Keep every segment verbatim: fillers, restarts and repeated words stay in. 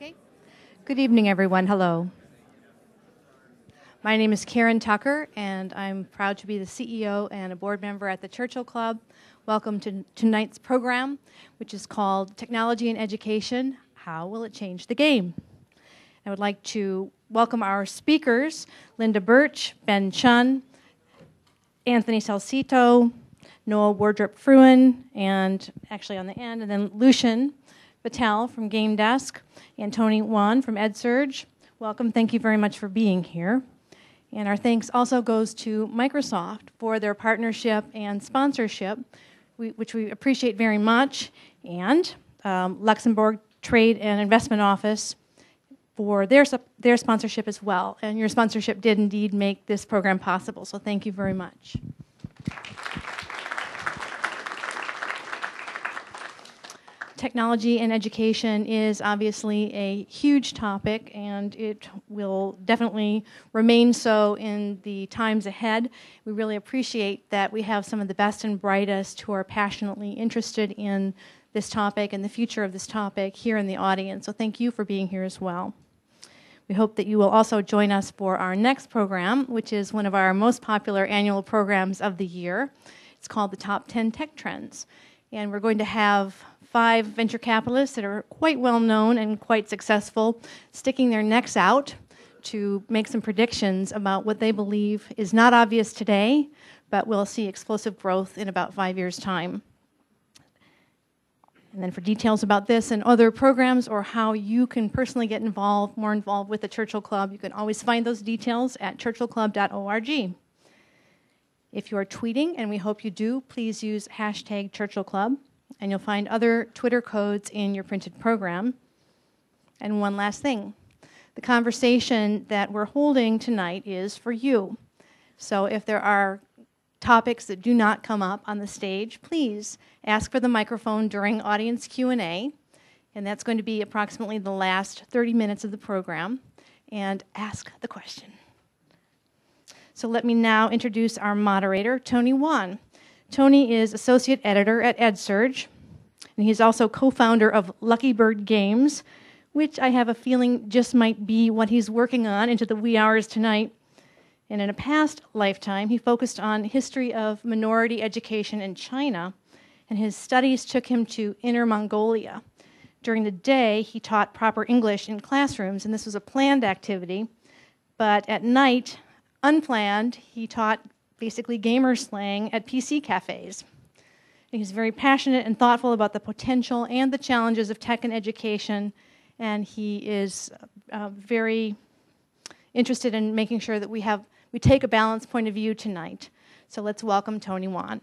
Okay. Good evening, everyone. Hello. My name is Karen Tucker, and I'm proud to be the C E O and a board member at the Churchill Club. Welcome to tonight's program, which is called Technology and Education, How Will It Change the Game? I would like to welcome our speakers, Linda Burch, Ben Chun, Anthony Salcito, Noah Wardrip-Fruin, and actually on the end, and then Lucien, Vattel from GameDesk, and Tony Wan from EdSurge. Welcome. Thank you very much for being here. And our thanks also goes to Microsoft for their partnership and sponsorship, we, which we appreciate very much, and um, Luxembourg Trade and Investment Office for their, their sponsorship as well. And your sponsorship did indeed make this program possible, so thank you very much. Technology and education is obviously a huge topic, and it will definitely remain so in the times ahead. We really appreciate that we have some of the best and brightest who are passionately interested in this topic and the future of this topic here in the audience, so thank you for being here as well. We hope that you will also join us for our next program, which is one of our most popular annual programs of the year. It's called the Top ten Tech Trends, and we're going to have five venture capitalists that are quite well known and quite successful sticking their necks out to make some predictions about what they believe is not obvious today, but will see explosive growth in about five years' time. And then for details about this and other programs or how you can personally get involved, more involved with the Churchill Club, you can always find those details at churchill club dot org. If you are tweeting, and we hope you do, please use hashtag Churchill Club. And you'll find other Twitter codes in your printed program. And one last thing. The conversation that we're holding tonight is for you. So if there are topics that do not come up on the stage, please ask for the microphone during audience Q and A. And that's going to be approximately the last thirty minutes of the program. And ask the question. So let me now introduce our moderator, Tony Wan. Tony is associate editor at EdSurge, and he's also co-founder of Lucky Bird Games, which I have a feeling just might be what he's working on into the wee hours tonight. And in a past lifetime, he focused on history of minority education in China, and his studies took him to Inner Mongolia. During the day, he taught proper English in classrooms, and this was a planned activity, but at night, unplanned, he taught basically gamer slang at P C cafes. And he's very passionate and thoughtful about the potential and the challenges of tech and education, and he is uh, very interested in making sure that we have we take a balanced point of view tonight. So let's welcome Tony Wan.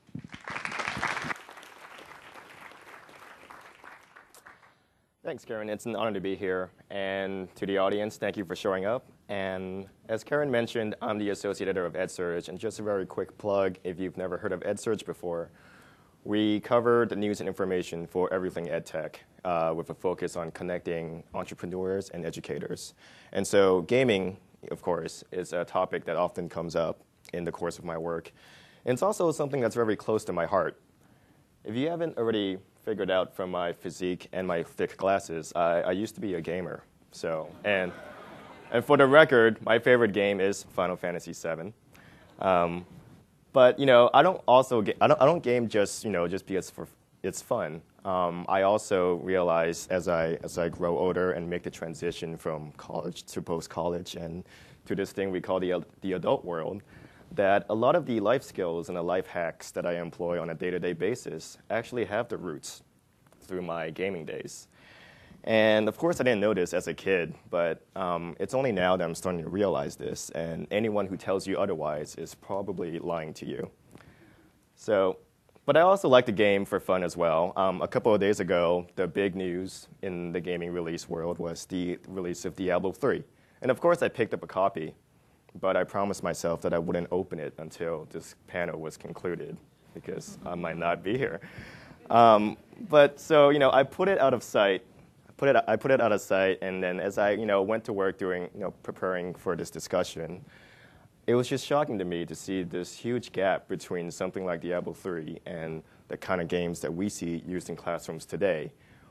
Thanks, Karen. It's an honor to be here. And to the audience, thank you for showing up. And as Karen mentioned, I'm the associate editor of EdSurge. And just a very quick plug, if you've never heard of EdSurge before, we cover the news and information for everything EdTech uh, with a focus on connecting entrepreneurs and educators. And so gaming, of course, is a topic that often comes up in the course of my work. And it's also something that's very close to my heart. If you haven't already figured out from my physique and my thick glasses, I, I used to be a gamer. So, and and for the record, my favorite game is Final Fantasy seven. Um, but you know, I don't also ga- I don't I don't game just you know just because for it's fun. Um, I also realize as I as I grow older and make the transition from college to post college and to this thing we call the the adult world, that a lot of the life skills and the life hacks that I employ on a day-to-day basis actually have the roots through my gaming days. And of course, I didn't know this as a kid, but um, it's only now that I'm starting to realize this, and anyone who tells you otherwise is probably lying to you. So, but I also like the game for fun as well. Um, a couple of days ago, the big news in the gaming release world was the release of Diablo three. And of course, I picked up a copy. But I promised myself that I wouldn't open it until this panel was concluded, because I might not be here. Um, but so, you know, I put it out of sight. I put it, I put it out of sight, and then as I, you know, went to work doing, you know, preparing for this discussion, it was just shocking to me to see this huge gap between something like Diablo three and the kind of games that we see used in classrooms today,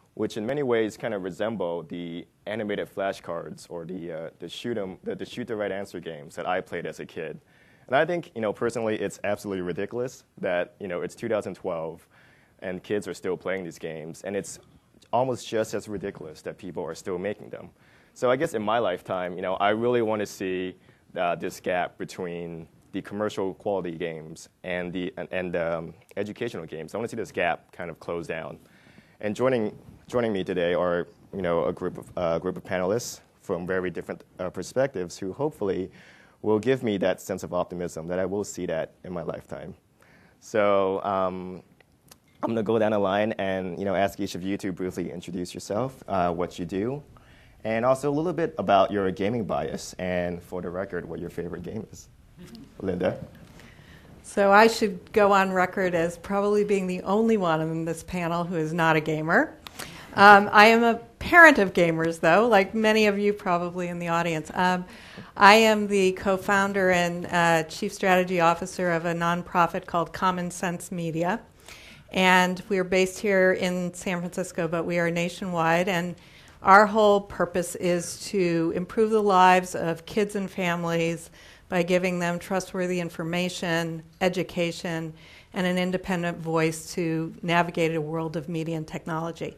which in many ways kind of resemble the animated flashcards or the uh, the shoot 'em, the, the shoot the right answer games that I played as a kid. And I think, you know, personally, it's absolutely ridiculous that, you know, it's two thousand twelve and kids are still playing these games, and it's almost just as ridiculous that people are still making them. So I guess in my lifetime, you know, I really want to see uh, this gap between the commercial quality games and the and, and um, educational games. I want to see this gap kind of close down. And joining joining me today are, you know, a group of uh, group of panelists from very different uh, perspectives who hopefully will give me that sense of optimism that I will see that in my lifetime. So um, I'm going to go down the line and, you know, ask each of you to briefly introduce yourself, uh, what you do, and also a little bit about your gaming bias, and for the record, what your favorite game is. Linda? So I should go on record as probably being the only one in this panel who is not a gamer. Um, I am a parent of gamers, though, like many of you probably in the audience. Um, I am the co-founder and uh, chief strategy officer of a nonprofit called Common Sense Media. And we are based here in San Francisco, but we are nationwide. And our whole purpose is to improve the lives of kids and families by giving them trustworthy information, education, and an independent voice to navigate a world of media and technology.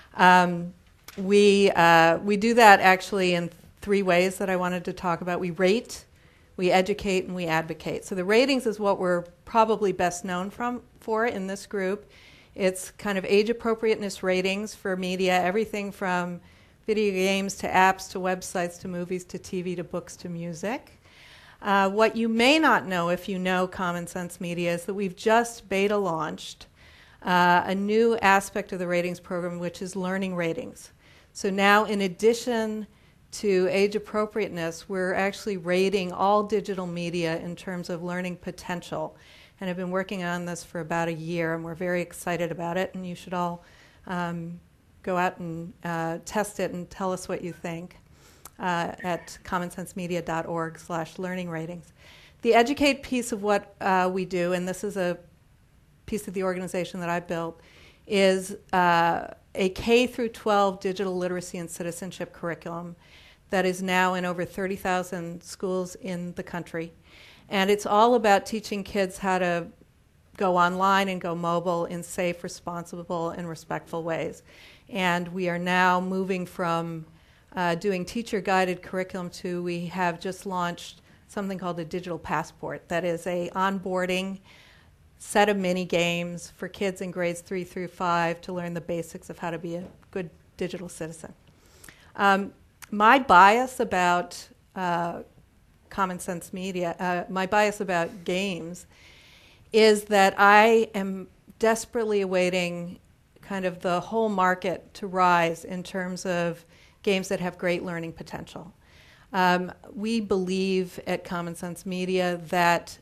Um, we, uh, we do that actually in three ways that I wanted to talk about. We rate, we educate, and we advocate. So the ratings is what we're probably best known from, for in this group. It's kind of age appropriateness ratings for media, everything from video games to apps to websites to movies to T V to books to music. Uh, what you may not know if you know Common Sense Media is that we've just beta launched uh, a new aspect of the ratings program, which is learning ratings. So now, in addition to age appropriateness, we're actually rating all digital media in terms of learning potential. And I've been working on this for about a year, and we're very excited about it, and you should all um, go out and uh, test it and tell us what you think. Uh, at commonsensemedia.org slash learning ratings. The educate piece of what uh, we do, and this is a piece of the organization that I built, is uh, a K through twelve digital literacy and citizenship curriculum that is now in over thirty thousand schools in the country. And it's all about teaching kids how to go online and go mobile in safe, responsible, and respectful ways. And we are now moving from Uh, doing teacher-guided curriculum to we have just launched something called a digital passport. That is a onboarding set of mini games for kids in grades three through five to learn the basics of how to be a good digital citizen. Um, my bias about uh, Common Sense Media, uh, my bias about games, is that I am desperately awaiting kind of the whole market to rise in terms of games that have great learning potential. Um, we believe at Common Sense Media that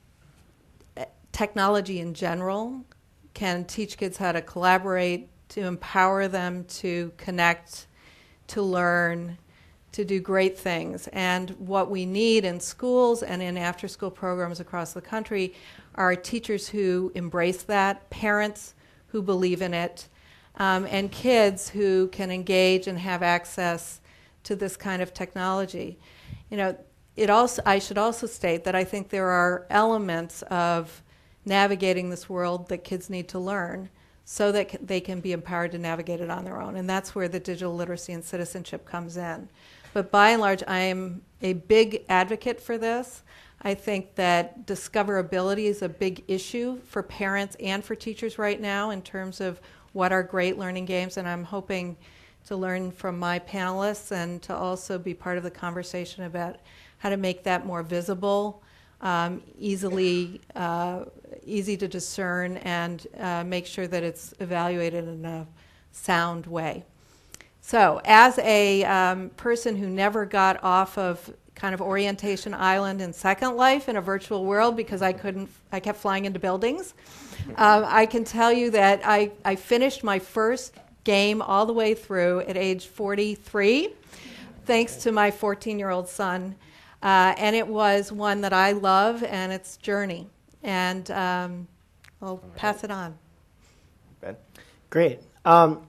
technology in general can teach kids how to collaborate, to empower them to connect, to learn, to do great things. And what we need in schools and in after-school programs across the country are teachers who embrace that, parents who believe in it, Um, and kids who can engage and have access to this kind of technology. You know, it also, I should also state that I think there are elements of navigating this world that kids need to learn so that c- they can be empowered to navigate it on their own. And that's where the digital literacy and citizenship comes in. But by and large, I am a big advocate for this. I think that discoverability is a big issue for parents and for teachers right now in terms of what are great learning games, and I'm hoping to learn from my panelists and to also be part of the conversation about how to make that more visible, um, easily, uh, easy to discern, and uh, make sure that it's evaluated in a sound way. So, as a um, person who never got off of kind of orientation island in Second Life in a virtual world because I couldn't, I kept flying into buildings. Um, I can tell you that I, I finished my first game all the way through at age forty-three, thanks to my fourteen-year-old son. Uh, and it was one that I love, and it's Journey. And um, I'll pass it on. Ben? Great. Um,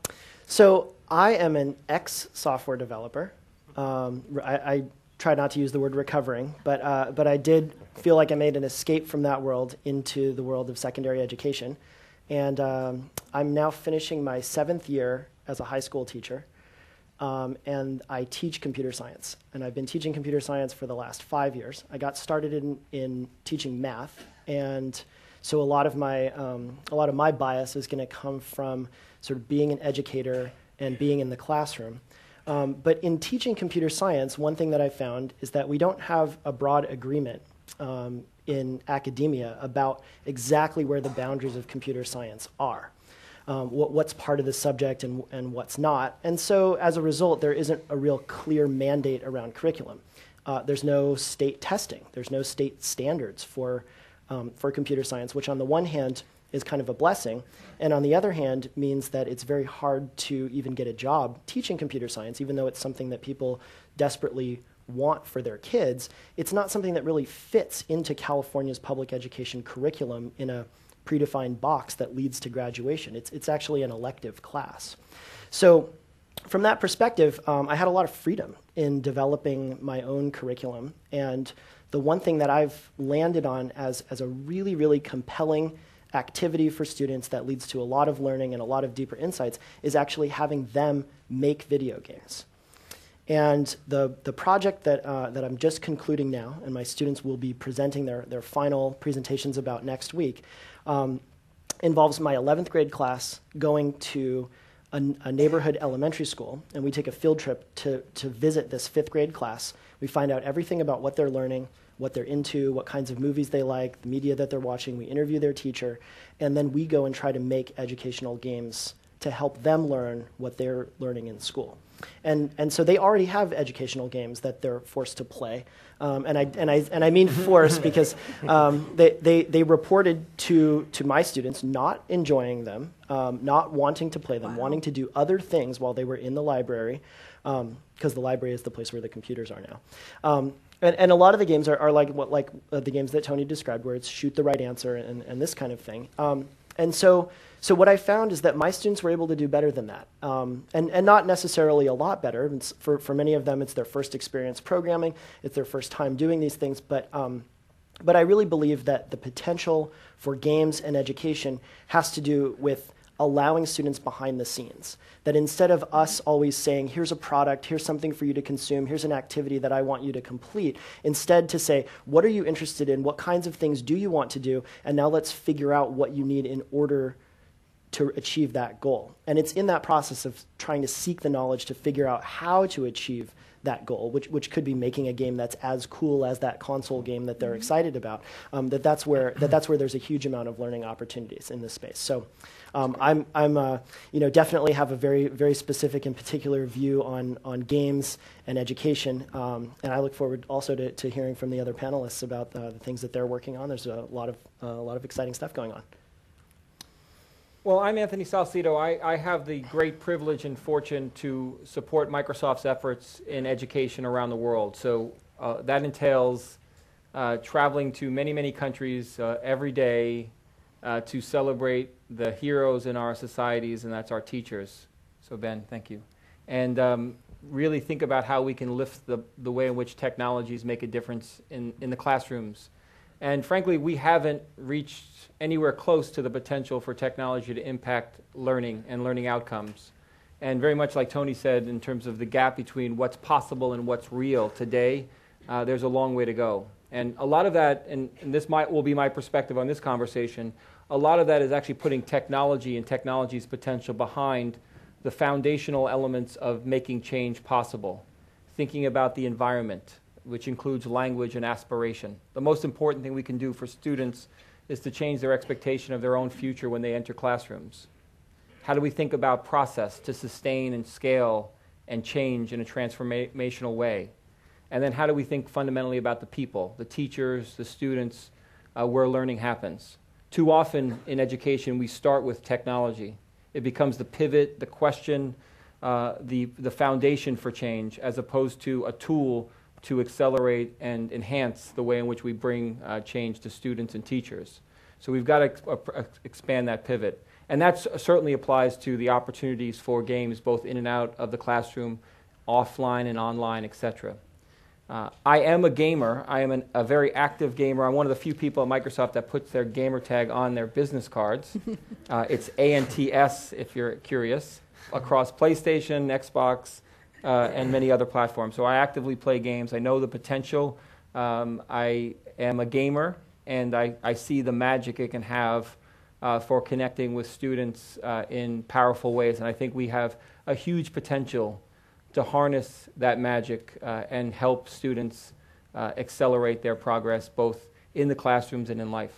So I am an ex-software developer. Um, I, I try not to use the word recovering, but, uh, but I did feel like I made an escape from that world into the world of secondary education. And um, I'm now finishing my seventh year as a high school teacher. Um, and I teach computer science. And I've been teaching computer science for the last five years. I got started in, in teaching math. And so a lot of my, um, a lot of my bias is going to come from sort of being an educator and being in the classroom. Um, but in teaching computer science, one thing that I found is that we don't have a broad agreement um, in academia about exactly where the boundaries of computer science are. Um, what, what's part of the subject and, and what's not. And so as a result, there isn't a real clear mandate around curriculum. Uh, there's no state testing. There's no state standards for, um, for computer science, which on the one hand is kind of a blessing, and on the other hand means that it's very hard to even get a job teaching computer science, even though it's something that people desperately want for their kids. It's not something that really fits into California's public education curriculum in a predefined box that leads to graduation. It's, it's actually an elective class. So from that perspective, um, I had a lot of freedom in developing my own curriculum. And the one thing that I've landed on as, as a really, really compelling activity for students that leads to a lot of learning and a lot of deeper insights is actually having them make video games. And the, the project that, uh, that I'm just concluding now, and my students will be presenting their, their final presentations about next week, um, involves my eleventh grade class going to a, a neighborhood elementary school, and we take a field trip to, to visit this fifth grade class. We find out everything about what they're learning, what they're into, what kinds of movies they like, the media that they're watching. We interview their teacher, and then we go and try to make educational games to help them learn what they're learning in school. And, and so they already have educational games that they're forced to play. Um, and, I, and, I, and I mean forced because um, they, they, they reported to, to my students not enjoying them, um, not wanting to play them, wow. wanting to do other things while they were in the library, because um, the library is the place where the computers are now. Um, and, and a lot of the games are, are like, what, like uh, the games that Tony described, where it's shoot the right answer and, and this kind of thing. Um, and so... So what I found is that my students were able to do better than that, um, and, and not necessarily a lot better. It's for, for many of them, it's their first experience programming. It's their first time doing these things. But, um, but I really believe that the potential for games and education has to do with allowing students behind the scenes. That instead of us always saying, here's a product, here's something for you to consume, here's an activity that I want you to complete, instead to say, what are you interested in? What kinds of things do you want to do? And now let's figure out what you need in order to achieve that goal. And it's in that process of trying to seek the knowledge to figure out how to achieve that goal, which, which could be making a game that's as cool as that console game that they're excited about, um, that, that's where, that that's where there's a huge amount of learning opportunities in this space. So um, I'm, I'm uh, you know, definitely have a very, very specific and particular view on, on games and education, um, and I look forward also to, to hearing from the other panelists about uh, the things that they're working on. There's a lot of, uh, a lot of exciting stuff going on. Well, I'm Anthony Salcito. I, I have the great privilege and fortune to support Microsoft's efforts in education around the world. So uh, that entails uh, traveling to many, many countries uh, every day uh, to celebrate the heroes in our societies, and that's our teachers. So Ben, thank you. And um, really think about how we can lift the, the way in which technologies make a difference in, in the classrooms. And frankly, we haven't reached anywhere close to the potential for technology to impact learning and learning outcomes. And very much like Tony said, in terms of the gap between what's possible and what's real today, uh, there's a long way to go. And a lot of that, and, and this might will be my perspective on this conversation, a lot of that is actually putting technology and technology's potential behind the foundational elements of making change possible. Thinking about the environment, which includes language and aspiration. The most important thing we can do for students is to change their expectation of their own future when they enter classrooms. How do we think about process to sustain and scale and change in a transformational way? And then how do we think fundamentally about the people, the teachers, the students, uh, where learning happens? Too often in education we start with technology. It becomes the pivot, the question, uh, the, the foundation for change, as opposed to a tool to accelerate and enhance the way in which we bring uh, change to students and teachers. So we've got to uh, expand that pivot. and that certainly applies to the opportunities for games both in and out of the classroom, offline and online, et cetera. Uh, I am a gamer. I am an, a very active gamer. I'm one of the few people at Microsoft that puts their gamer tag on their business cards. uh, it's A N T S, if you're curious, across PlayStation, Xbox, uh, and many other platforms. So I actively play games. I know the potential. Um, I am a gamer, and I, I see the magic it can have uh, for connecting with students uh, in powerful ways. And I think we have a huge potential to harness that magic uh, and help students uh, accelerate their progress both in the classrooms and in life.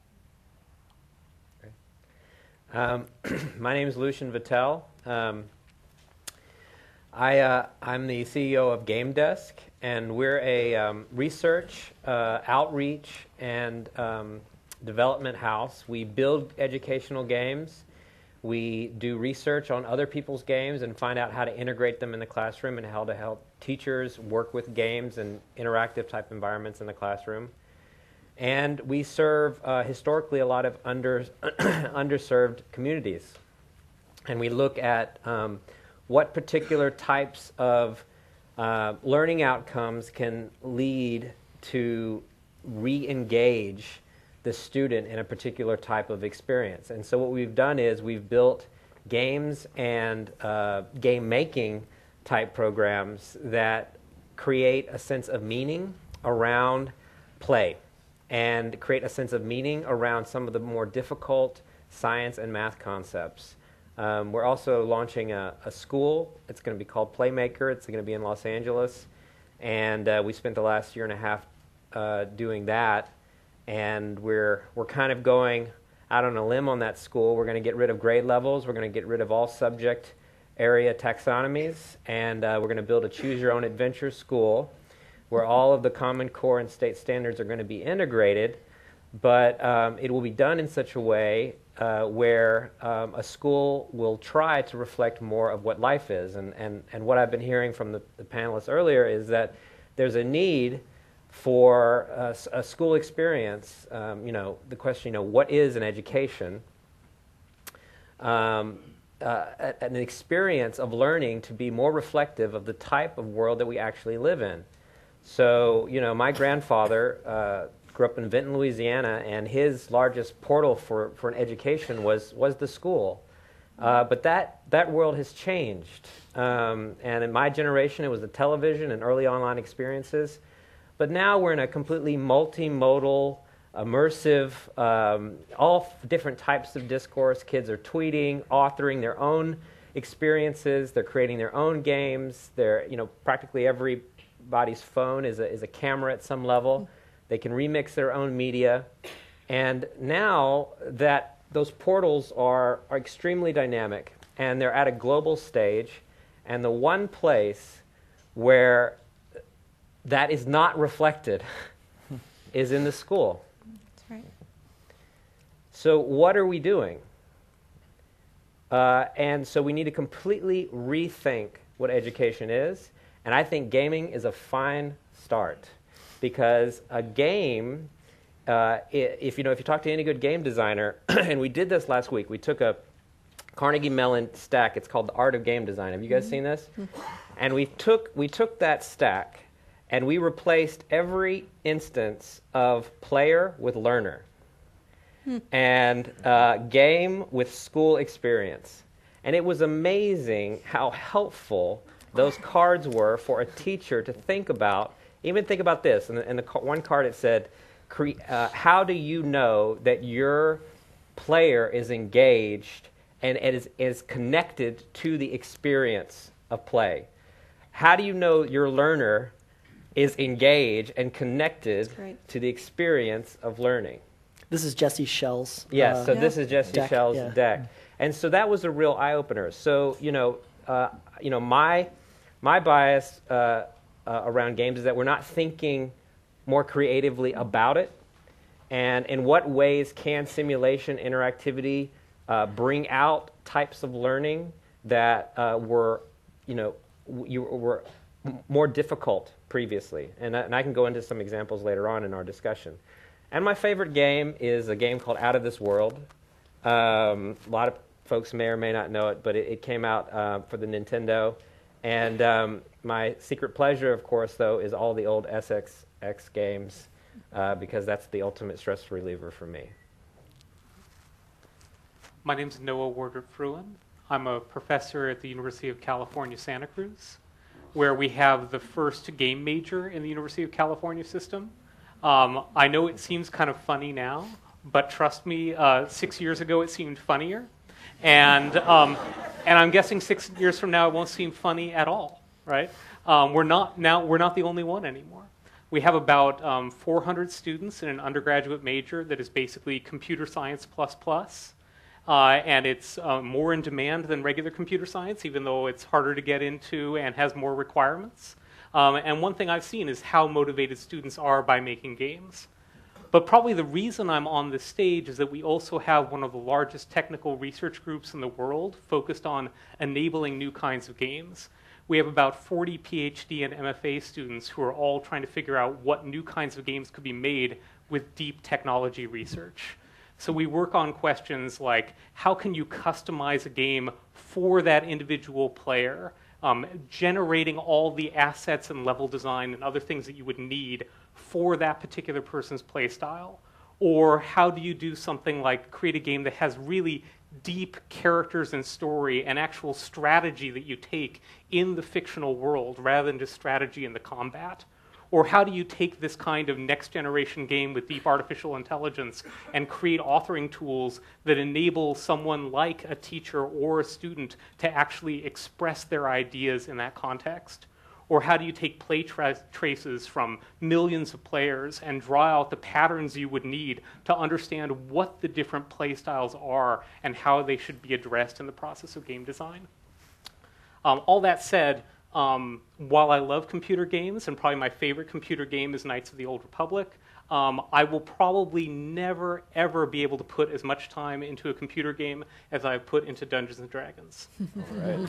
Um, my name is Lucien Vattel. Um, I, uh, I'm the C E O of GameDesk, and we're a um, research, uh, outreach, and um, development house. We build educational games. We do research on other people's games and find out how to integrate them in the classroom and how to help teachers work with games and interactive type environments in the classroom. And we serve uh, historically a lot of under, underserved communities. And we look at um, what particular types of uh, learning outcomes can lead to re-engage the student in a particular type of experience. And so what we've done is we've built games and uh, game-making type programs that create a sense of meaning around play and create a sense of meaning around some of the more difficult science and math concepts. Um, we're also launching a, a school. It's going to be called Playmaker. It's going to be in Los Angeles. And uh, we spent the last year and a half uh, doing that. And we're, we're kind of going out on a limb on that school. We're going to get rid of grade levels. We're going to get rid of all subject area taxonomies. And uh, we're going to build a choose-your-own-adventure school where all of the Common Core and state standards are going to be integrated. But um, it will be done in such a way uh, where um, a school will try to reflect more of what life is. And, and, and what I've been hearing from the, the panelists earlier is that there's a need for a, a school experience. Um, you know, the question, you know, what is an education? Um, uh, an experience of learning to be more reflective of the type of world that we actually live in. So, you know, my grandfather uh, grew up in Vinton, Louisiana, and his largest portal for, for an education was, was the school. Uh, but that, that world has changed. Um, and in my generation, it was the television and early online experiences. But now we're in a completely multimodal, immersive, um, all f- different types of discourse. Kids are tweeting, authoring their own experiences. They're creating their own games. They're, you know, practically everybody's phone is a, is a camera at some level. They can remix their own media. And now that those portals are, are extremely dynamic, and they're at a global stage, and the one place where that is not reflected is in the school. That's right. So what are we doing? Uh, and so we need to completely rethink what education is. And I think gaming is a fine start, because a game, uh, if you know, if you talk to any good game designer, and we did this last week, we took a Carnegie Mellon stack. It's called The Art of Game Design. Have you guys mm-hmm. seen this? Mm-hmm. And we took we took that stack, and we replaced every instance of player with learner, hmm. and uh, game with school experience. And it was amazing how helpful those cards were for a teacher to think about. Even think about this. And the, and the one card, it said, cre- uh, how do you know that your player is engaged and is, is connected to the experience of play? How do you know your learner is engaged and connected to the experience of learning? This is Jesse Shell's. Yes, uh, so yeah. this is Jesse deck, Shell's yeah. deck. And so that was a real eye-opener. So, you know, uh, you know, my, my bias uh, uh, around games is that we're not thinking more creatively about it. And in what ways can simulation interactivity uh, bring out types of learning that uh, were, you know, you were more difficult previously. And, and I can go into some examples later on in our discussion. And my favorite game is a game called Out of This World. Um, a lot of folks may or may not know it, but it, it came out uh, for the Nintendo. And um, my secret pleasure, of course, though, is all the old S X X games, uh, because that's the ultimate stress reliever for me. My name is Noah Wardrip-Fruin. I'm a professor at the University of California, Santa Cruz, where we have the first game major in the University of California system. Um, I know it seems kind of funny now, but trust me, uh, six years ago it seemed funnier. And, um, and I'm guessing six years from now it won't seem funny at all, right? Um, we're not now, we're not the only one anymore. We have about um, four hundred students in an undergraduate major that is basically computer science plus plus. Uh, and it's uh, more in demand than regular computer science, even though it's harder to get into and has more requirements. Um, and one thing I've seen is how motivated students are by making games. But probably the reason I'm on this stage is that we also have one of the largest technical research groups in the world focused on enabling new kinds of games. We have about forty PhD and M F A students who are all trying to figure out what new kinds of games could be made with deep technology research. So we work on questions like, how can you customize a game for that individual player, um, generating all the assets and level design and other things that you would need for that particular person's play style? Or how do you do something like create a game that has really deep characters and story and actual strategy that you take in the fictional world rather than just strategy in the combat? Or how do you take this kind of next-generation game with deep artificial intelligence and create authoring tools that enable someone like a teacher or a student to actually express their ideas in that context? Or how do you take play tra traces from millions of players and draw out the patterns you would need to understand what the different play styles are and how they should be addressed in the process of game design? Um, all that said, Um, while I love computer games, and probably my favorite computer game is Knights of the Old Republic, um, I will probably never, ever be able to put as much time into a computer game as I've put into Dungeons and Dragons. All right.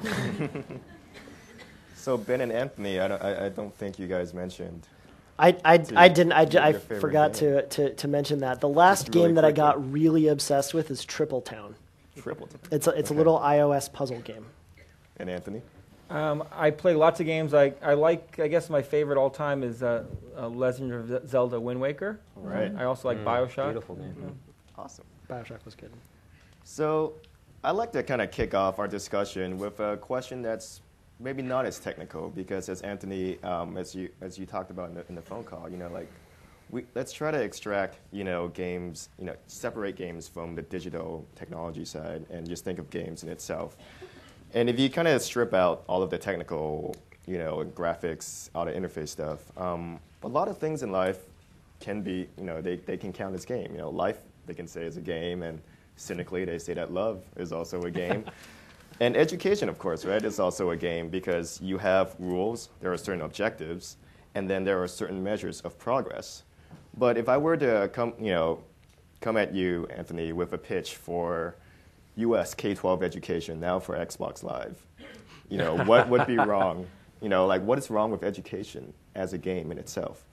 So Ben and Anthony, I don't, I, I don't think you guys mentioned. I, I, to, I didn't. I, I favorite forgot to, to, to mention that. The last Just really game that I quickly. got really obsessed with is Triple Town. Triple Town. It's a, it's Okay. a little iOS puzzle game. And Anthony? Um, I play lots of games. I, I like, I guess my favorite all time is uh, uh, Legend of Z- Zelda Wind Waker. All right. I also like Mm, Bioshock. Beautiful game. Yeah. Awesome. Bioshock was good. So I'd like to kind of kick off our discussion with a question that's maybe not as technical, because as Anthony, um, as you as you talked about in the, in the phone call, you know, like we let's try to extract, you know, games, you know, separate games from the digital technology side and just think of games in itself. And if you kind of strip out all of the technical, you know, graphics, all the interface stuff, um, a lot of things in life can be, you know, they, they can count as game. You know, life, they can say is a game, and cynically they say that love is also a game. And education, of course, right, is also a game, because you have rules, there are certain objectives, and then there are certain measures of progress. But if I were to come, you know, come at you, Anthony, with a pitch for U S K twelve education now for Xbox Live, you know, what would be wrong? You know, like what is wrong with education as a game in itself?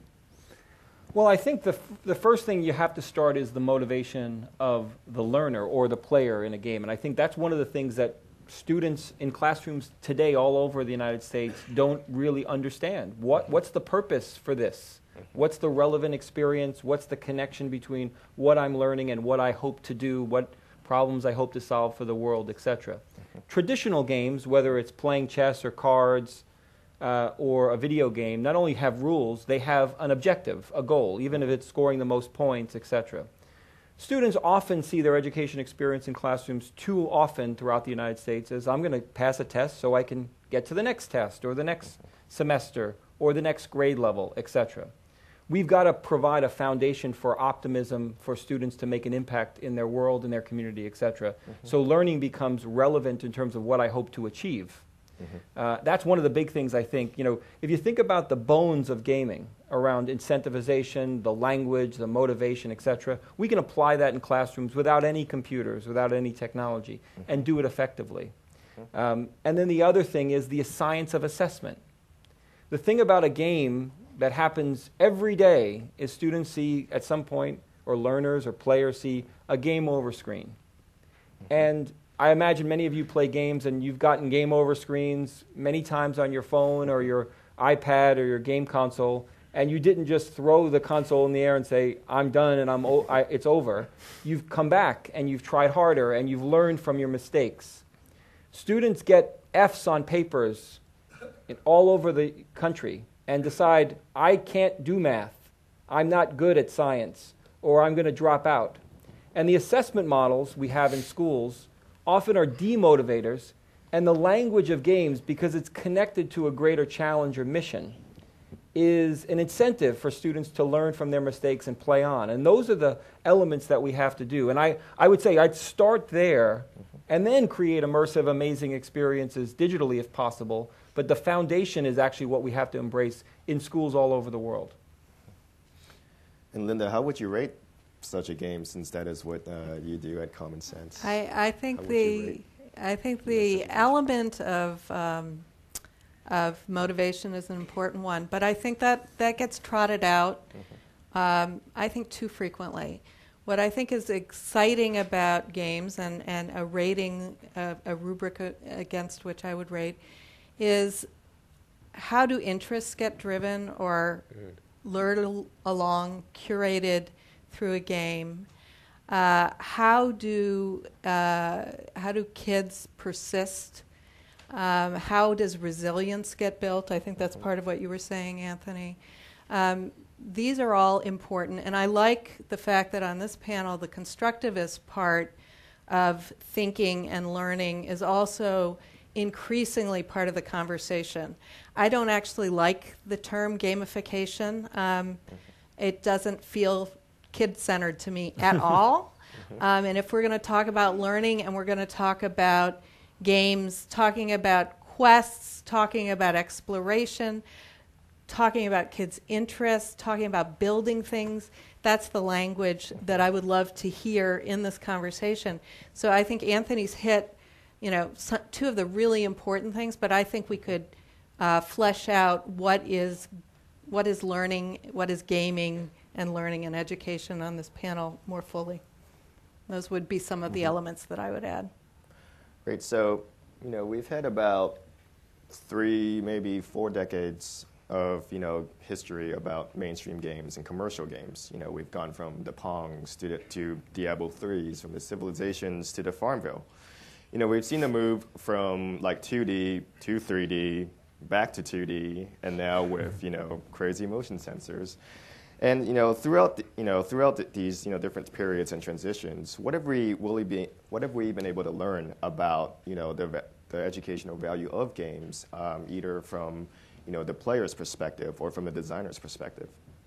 Well, I think the, f the first thing you have to start is the motivation of the learner or the player in a game. And I think that's one of the things that students in classrooms today all over the United States don't really understand. What, what's the purpose for this? What's the relevant experience? What's the connection between what I'm learning and what I hope to do, what problems I hope to solve for the world, et cetera. Traditional games, whether it's playing chess or cards uh, or a video game, not only have rules, they have an objective, a goal, even if it's scoring the most points, et cetera. Students often see their education experience in classrooms too often throughout the United States as I'm going to pass a test so I can get to the next test or the next semester or the next grade level, et cetera. We've got to provide a foundation for optimism for students to make an impact in their world, in their community, et cetera. Mm-hmm. So learning becomes relevant in terms of what I hope to achieve. Mm-hmm. uh, that's one of the big things, I think. You know, if you think about the bones of gaming around incentivization, the language, the motivation, et cetera, we can apply that in classrooms without any computers, without any technology, mm-hmm. and do it effectively. Mm-hmm. um, and then the other thing is the science of assessment. The thing about a game that happens every day is students see at some point, or learners or players see a game over screen. And I imagine many of you play games and you've gotten game over screens many times on your phone or your iPad or your game console, and you didn't just throw the console in the air and say, I'm done and I'm o- I, it's over. You've come back and you've tried harder and you've learned from your mistakes. Students get F's on papers in all over the country and decide, I can't do math, I'm not good at science, or I'm going to drop out. And the assessment models we have in schools often are demotivators, and the language of games, because it's connected to a greater challenge or mission, is an incentive for students to learn from their mistakes and play on. And those are the elements that we have to do. And I, I would say I'd start there and then create immersive, amazing experiences digitally if possible. But the foundation is actually what we have to embrace in schools all over the world. And Linda, how would you rate such a game, since that is what uh, you do at Common Sense? I, I think How would you the rate I think the the message? element of um, of motivation is an important one, but I think that that gets trotted out. Mm-hmm. Um, I think too frequently. What I think is exciting about games and, and a rating, uh, a rubric a, against which I would rate, is how do interests get driven or Mm. lured al- along, curated through a game? Uh, how do uh, how do kids persist? Um, how does resilience get built? I think that's part of what you were saying, Anthony. Um, these are all important, and I like the fact that on this panel, the constructivist part of thinking and learning is also increasingly part of the conversation. I don't actually like the term gamification. Um, it doesn't feel kid-centered to me at all. Um, and if we're going to talk about learning and we're going to talk about games, talking about quests, talking about exploration, talking about kids' interests, talking about building things, that's the language that I would love to hear in this conversation. So I think Anthony's hit, you know, so, two of the really important things, but I think we could uh, flesh out what is what is learning, what is gaming, and learning and education on this panel more fully. Those would be some of the elements that I would add. Great. So, you know, we've had about three, maybe four decades of, you know, history about mainstream games and commercial games. You know, we've gone from the Pongs to, the, to Diablo threes, from the Civilizations to the Farmville. You know, we've seen the move from like two D to three D, back to two D, and now with, you know, crazy motion sensors. And, you know, throughout, the, you know, throughout the, these, you know, different periods and transitions, what have we really been, what have we been able to learn about, you know, the, the educational value of games, um, either from, you know, the player's perspective or from the designer's perspective?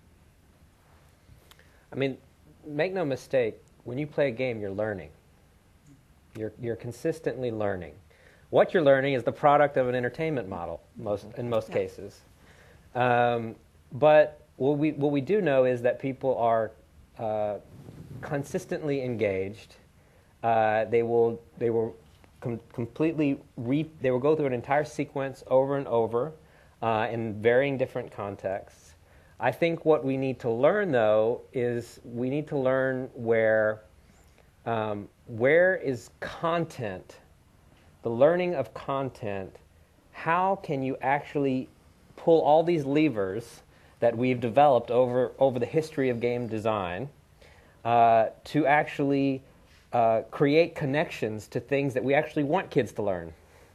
I mean, make no mistake, when you play a game, you're learning. You're, you're consistently learning. What you're learning is the product of an entertainment model, most, in most Yeah. cases. Um, but what we, what we do know is that people are uh, consistently engaged. Uh, they will, they will com- completely, re- they will go through an entire sequence over and over uh, in varying different contexts. I think what we need to learn, though, is we need to learn where um, where is content, the learning of content, how can you actually pull all these levers that we've developed over, over the history of game design uh, to actually uh, create connections to things that we actually want kids to learn.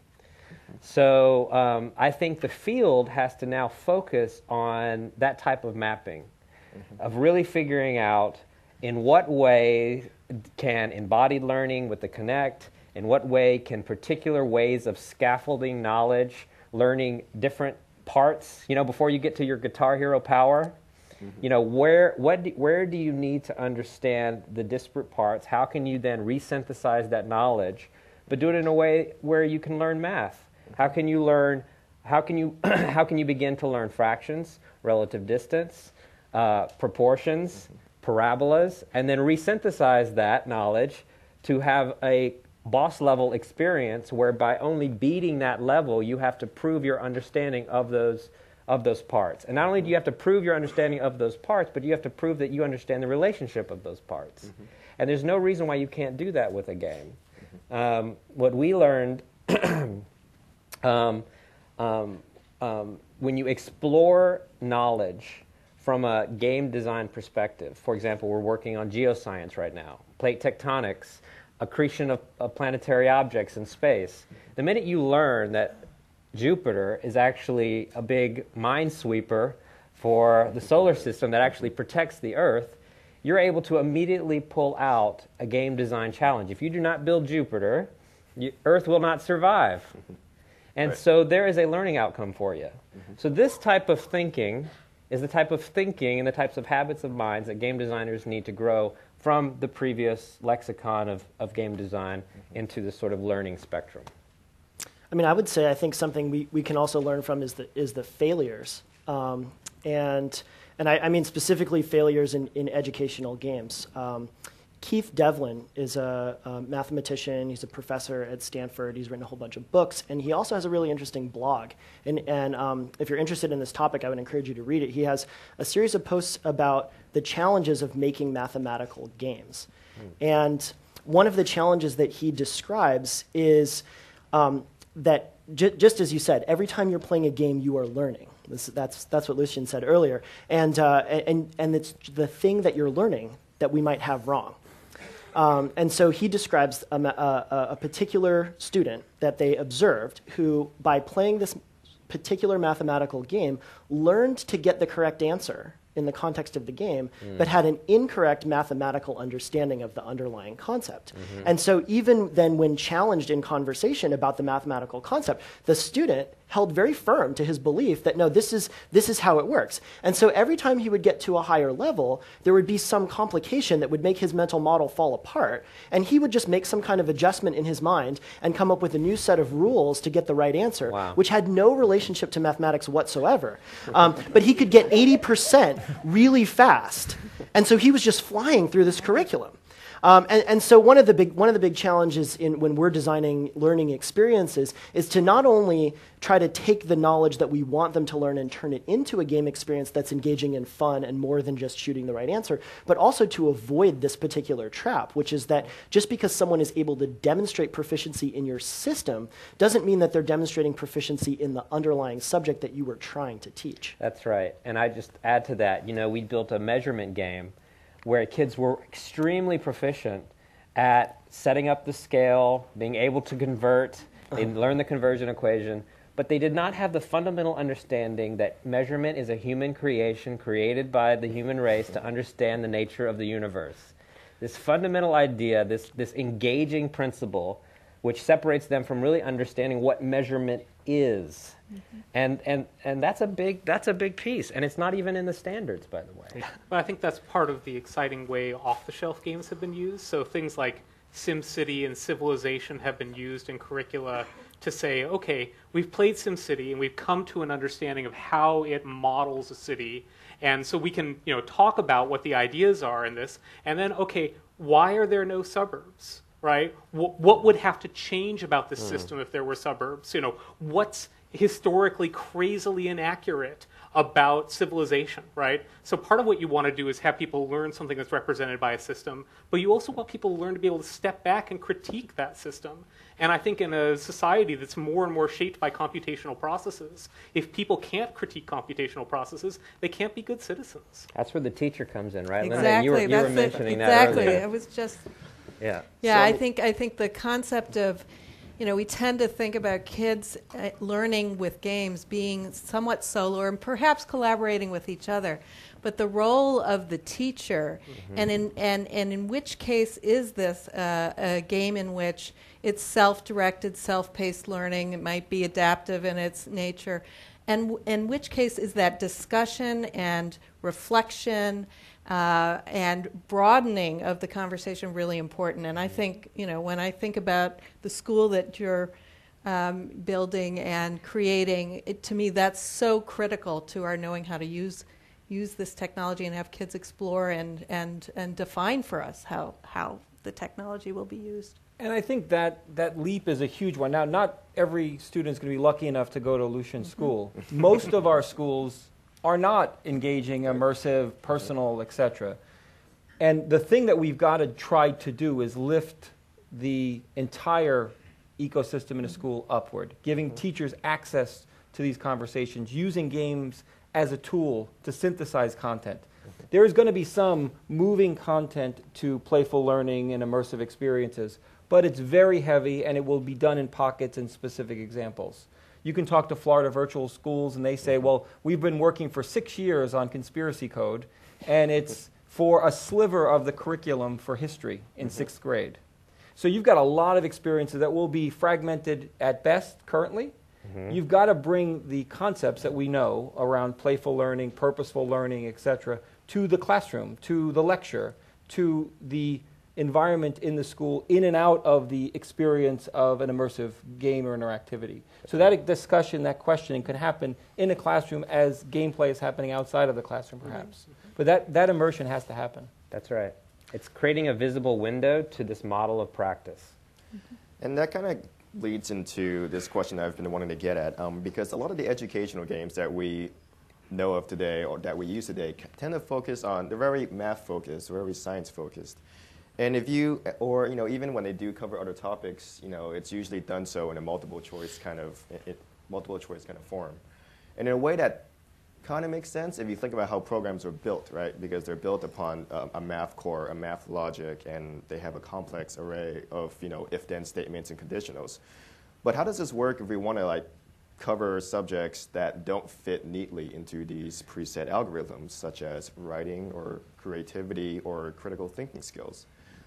So um, I think the field has to now focus on that type of mapping, mm-hmm. of really figuring out in what way can embodied learning with the Connect, in what way can particular ways of scaffolding knowledge, learning different parts, you know, before you get to your Guitar Hero power, mm-hmm. you know, where, what do, where do you need to understand the disparate parts? How can you then resynthesize that knowledge, but do it in a way where you can learn math? How can you learn, how can you, how can you begin to learn fractions, relative distance, uh, proportions, mm-hmm. parabolas, and then resynthesize that knowledge to have a boss level experience where by only beating that level you have to prove your understanding of those of those parts. And not only do you have to prove your understanding of those parts, but you have to prove that you understand the relationship of those parts. Mm-hmm. And there's no reason why you can't do that with a game. Mm-hmm. Um, what we learned, um, um, um, when you explore knowledge from a game design perspective, for example, we're working on geoscience right now, plate tectonics, accretion of, of planetary objects in space. The minute you learn that Jupiter is actually a big minesweeper for the solar system that actually protects the Earth, you're able to immediately pull out a game design challenge. If you do not build Jupiter, you, Earth will not survive. And right. so there is a learning outcome for you. Mm-hmm. So this type of thinking is the type of thinking and the types of habits of minds that game designers need to grow from the previous lexicon of, of game design mm-hmm. into this sort of learning spectrum. I mean, I would say I think something we, we can also learn from is the, is the failures. Um, and and I, I mean specifically failures in, in educational games. Um, Keith Devlin is a, a mathematician. He's a professor at Stanford. He's written a whole bunch of books, and he also has a really interesting blog. And, and um, if you're interested in this topic, I would encourage you to read it. He has a series of posts about the challenges of making mathematical games. Mm. And one of the challenges that he describes is um, that, j- just as you said, every time you're playing a game, you are learning. This, that's, that's what Lucien said earlier. And, uh, and, and it's the thing that you're learning that we might have wrong. Um, and so he describes a, a, a particular student that they observed who, by playing this particular mathematical game, learned to get the correct answer in the context of the game, mm. but had an incorrect mathematical understanding of the underlying concept. Mm-hmm. And so even then when challenged in conversation about the mathematical concept, the student held very firm to his belief that, no, this is, this is how it works. And so every time he would get to a higher level, there would be some complication that would make his mental model fall apart, and he would just make some kind of adjustment in his mind and come up with a new set of rules to get the right answer, wow. which had no relationship to mathematics whatsoever. Um, but he could get eighty percent really fast. And so he was just flying through this curriculum. Um, and, and so one of the big one of the big challenges in when we're designing learning experiences is to not only try to take the knowledge that we want them to learn and turn it into a game experience that's engaging and fun and more than just shooting the right answer, but also to avoid this particular trap, which is that just because someone is able to demonstrate proficiency in your system doesn't mean that they're demonstrating proficiency in the underlying subject that you were trying to teach. That's right. And I just add to that, you know, we built a measurement game where kids were extremely proficient at setting up the scale, being able to convert, they learned the conversion equation, but they did not have the fundamental understanding that measurement is a human creation created by the human race to understand the nature of the universe. This fundamental idea, this, this engaging principle, which separates them from really understanding what measurement is. Mm-hmm. And, and, and that's a big that's a big piece, and it's not even in the standards, by the way. But I think that's part of the exciting way off-the-shelf games have been used. So things like SimCity and Civilization have been used in curricula to say, okay, we've played SimCity and we've come to an understanding of how it models a city, and so we can, you know, talk about what the ideas are in this, and then, okay, why are there no suburbs? Right? What, what would have to change about the mm. system if there were suburbs? You know, what's historically crazily inaccurate about civilization, right? So part of what you want to do is have people learn something that's represented by a system, but you also want people to learn to be able to step back and critique that system. And I think in a society that's more and more shaped by computational processes, if people can't critique computational processes, they can't be good citizens. That's where the teacher comes in, right? Exactly. Linda, you were, you that's were mentioning it. that exactly. earlier. It was just... Yeah. Yeah, so, I think I think the concept of, you know, we tend to think about kids uh, learning with games being somewhat solo and perhaps collaborating with each other, but the role of the teacher, mm-hmm. and in and, and in which case is this uh, a game in which it's self-directed, self-paced learning? It might be adaptive in its nature, and w- in which case is that discussion and reflection. Uh, and broadening of the conversation really important. And I think, you know, when I think about the school that you're um, building and creating, it, to me, that's so critical to our knowing how to use use this technology and have kids explore and and and define for us how how the technology will be used. And I think that that leap is a huge one. Now, not every student is going to be lucky enough to go to Lucien mm-hmm. school. Most of our schools are not engaging, immersive, personal, et cetera. And the thing that we've got to try to do is lift the entire ecosystem in a school upward, giving teachers access to these conversations, using games as a tool to synthesize content. There is going to be some moving content to playful learning and immersive experiences, but it's very heavy and it will be done in pockets and specific examples. You can talk to Florida virtual schools and they say, well, we've been working for six years on conspiracy code and it's for a sliver of the curriculum for history in sixth grade. So you've got a lot of experiences that will be fragmented at best currently. Mm-hmm. You've got to bring the concepts that we know around playful learning, purposeful learning, et cetera, to the classroom, to the lecture, to the environment in the school, in and out of the experience of an immersive game or interactivity. So that discussion, that questioning can happen in a classroom as gameplay is happening outside of the classroom, perhaps. Mm-hmm. But that, that immersion has to happen. That's right. It's creating a visible window to this model of practice. Mm-hmm. And that kind of leads into this question I've been wanting to get at, um, because a lot of the educational games that we know of today or that we use today tend to focus on, they're very math focused, very science focused. And if you, or you know, even when they do cover other topics, you know, it's usually done so in a multiple choice kind of, it, multiple choice kind of form. And in a way that kind of makes sense if you think about how programs are built, right? Because they're built upon uh, a math core, a math logic, and they have a complex array of, you know, if-then statements and conditionals. But how does this work if we want to like cover subjects that don't fit neatly into these preset algorithms, such as writing or creativity or critical thinking skills?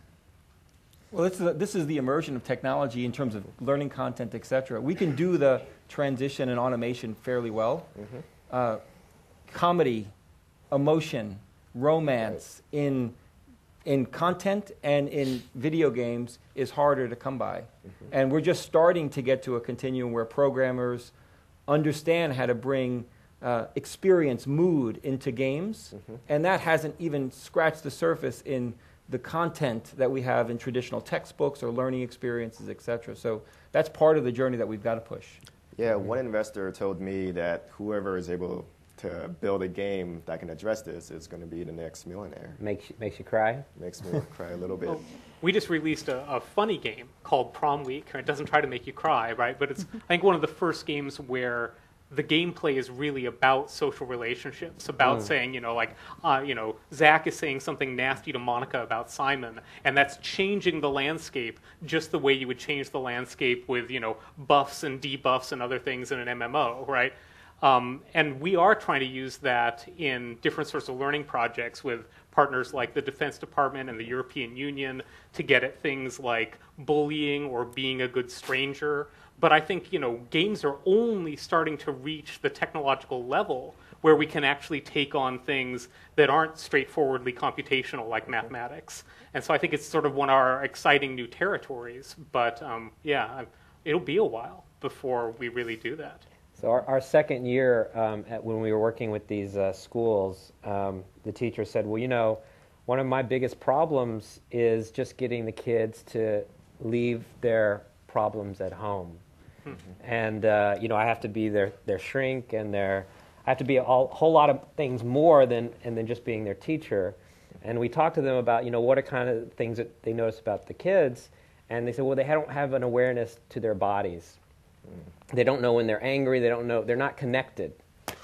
Well, this is, a, this is the immersion of technology in terms of learning content, et cetera. We can do the transition and automation fairly well. Mm-hmm. uh, comedy, emotion, romance right. in, in content and in video games is harder to come by. Mm-hmm. And we're just starting to get to a continuum where programmers understand how to bring uh, experience, mood into games. Mm-hmm. And that hasn't even scratched the surface in the content that we have in traditional textbooks or learning experiences, et cetera. So that's part of the journey that we've got to push. Yeah, one investor told me that whoever is able to build a game that can address this is going to be the next millionaire. Makes you, makes you cry? Makes me cry a little bit. Well, we just released a, a funny game called Prom Week. It doesn't try to make you cry, right? But it's, I think, one of the first games where the gameplay is really about social relationships, about mm. saying, you know, like, uh, you know, Zach is saying something nasty to Monica about Simon, and that's changing the landscape just the way you would change the landscape with, you know, buffs and debuffs and other things in an M M O, right? Um, and we are trying to use that in different sorts of learning projects with partners like the Defense Department and the European Union to get at things like bullying or being a good stranger. But I think, you know, games are only starting to reach the technological level where we can actually take on things that aren't straightforwardly computational like mathematics. And so I think it's sort of one of our exciting new territories. But um, yeah, it'll be a while before we really do that. So our, our second year, um, at, when we were working with these uh, schools, um, the teacher said, well, you know, one of my biggest problems is just getting the kids to leave their problems at home. Mm-hmm. And, uh, you know, I have to be their, their shrink and their, I have to be a whole, whole lot of things more than, and than just being their teacher. And we talked to them about, you know, what are kind of things that they notice about the kids. And they said, well, they don't have an awareness to their bodies. They don't know when they're angry. They don't know. They're not connected.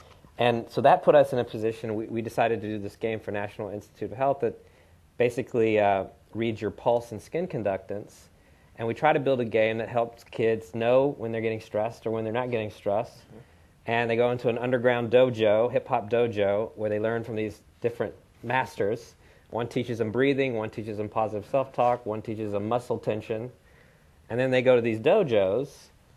And so that put us in a position. We, we decided to do this game for National Institute of Health that basically uh, reads your pulse and skin conductance. And we try to build a game that helps kids know when they're getting stressed or when they're not getting stressed. Mm-hmm. And they go into an underground dojo, hip-hop dojo, where they learn from these different masters. One teaches them breathing. One teaches them positive self-talk. One teaches them muscle tension. And then they go to these dojos.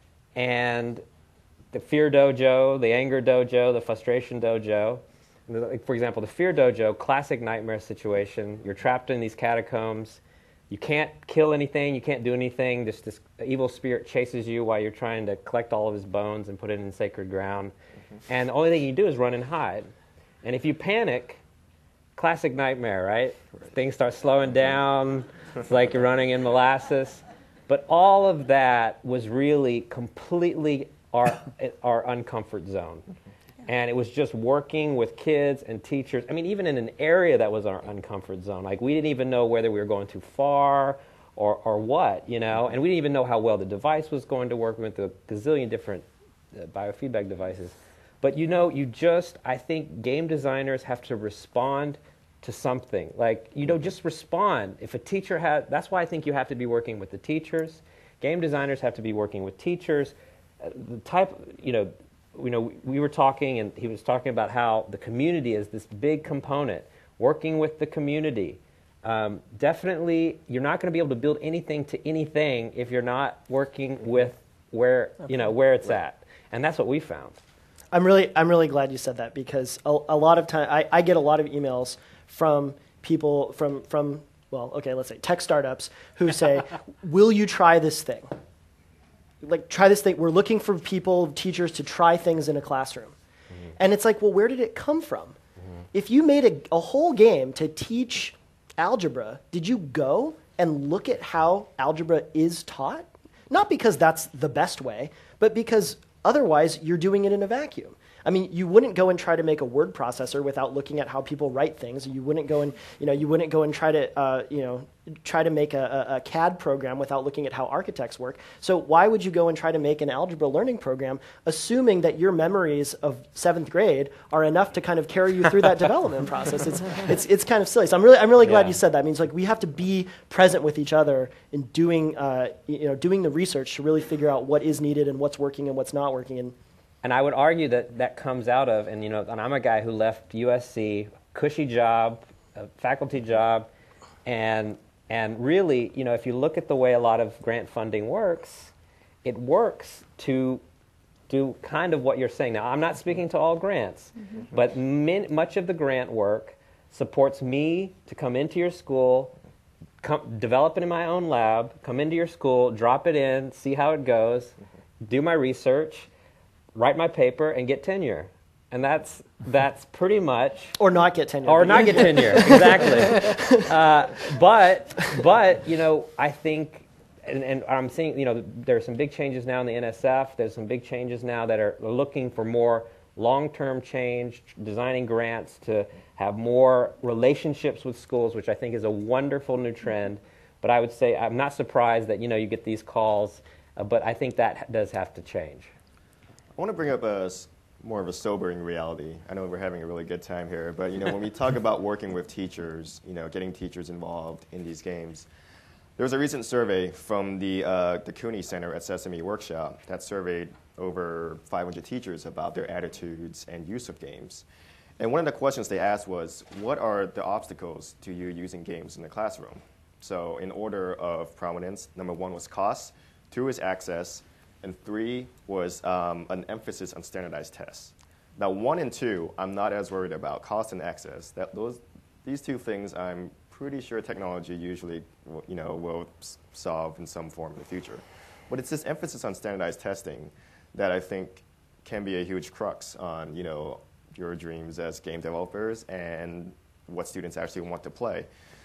And the fear dojo, the anger dojo, the frustration dojo. For example, the fear dojo, classic nightmare situation. You're trapped in these catacombs. You can't kill anything. You can't do anything. Just this evil spirit chases you while you're trying to collect all of his bones and put it in sacred ground. Mm-hmm. And the only thing you do is run and hide. And if you panic, classic nightmare, right? right. Things start slowing down. It's like you're running in molasses. But all of that was really completely our our uncomfort zone. And it was just working with kids and teachers. I mean, even in an area that was our uncomfort zone. Like, we didn't even know whether we were going too far or, or what, you know? And we didn't even know how well the device was going to work. We went through a gazillion different uh, biofeedback devices. But you know, you just, I think game designers have to respond to something. Like, you know, just respond. If a teacher has, that's why I think you have to be working with the teachers. Game designers have to be working with teachers. Uh, the type, you know, you know, we were talking, and he was talking about how the community is this big component. Working with the community. Um, definitely, you're not going to be able to build anything to anything if you're not working with where, you know, where it's at. And that's what we found. I'm really, I'm really glad you said that, because a, a lot of time, I, I get a lot of emails from people, from, from, well, okay, let's say tech startups who say, will you try this thing? Like, try this thing. We're looking for people, teachers, to try things in a classroom. Mm-hmm. And it's like, well, where did it come from? Mm-hmm. If you made a, a whole game to teach algebra, did you go and look at how algebra is taught? Not because that's the best way, but because otherwise you're doing it in a vacuum. I mean, you wouldn't go and try to make a word processor without looking at how people write things. You wouldn't go and, you know, you wouldn't go and try to, uh, you know, try to make a, a, a C A D program without looking at how architects work. So why would you go and try to make an algebra learning program, assuming that your memories of seventh grade are enough to kind of carry you through that development process? It's, it's, it's kind of silly. So I'm really, I'm really glad Yeah. you said that. It means, like, we have to be present with each other in doing, uh, you know, doing the research to really figure out what is needed and what's working and what's not working. And And I would argue that that comes out of, and you know, and I'm a guy who left U S C, cushy job, a faculty job, and and really, you know, if you look at the way a lot of grant funding works, it works to do kind of what you're saying. Now, I'm not speaking to all grants, mm-hmm. but min, much of the grant work supports me to come into your school, come, develop it in my own lab, come into your school, drop it in, see how it goes, mm-hmm. do my research, write my paper, and get tenure. And that's that's pretty much... Or not get tenure. Or not get tenure, exactly. Uh, but, but, you know, I think, and, and I'm seeing, you know, there are some big changes now in the N S F. There's some big changes now that are looking for more long-term change, designing grants to have more relationships with schools, which I think is a wonderful new trend. But I would say I'm not surprised that, you know, you get these calls, uh, but I think that does have to change. I want to bring up a s- more of a sobering reality. I know we're having a really good time here, but you know, when we talk about working with teachers, you know, getting teachers involved in these games, there was a recent survey from the uh, the Cooney Center at Sesame Workshop that surveyed over five hundred teachers about their attitudes and use of games. And one of the questions they asked was, what are the obstacles to you using games in the classroom? So in order of prominence, number one was cost, two is access, and three was um, an emphasis on standardized tests. Now, one and two, I'm not as worried about, cost and access. That those, these two things, I'm pretty sure technology usually, you know, will s- solve in some form in the future. But it's this emphasis on standardized testing that I think can be a huge crux on, you know, your dreams as game developers and what students actually want to play.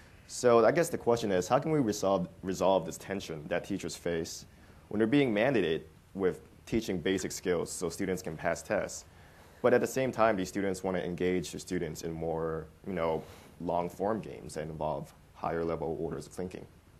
So I guess the question is, how can we resolve resolve this tension that teachers face when they're being mandated with teaching basic skills so students can pass tests, but at the same time, these students want to engage their students in more, you know, long-form games that involve higher-level orders of thinking?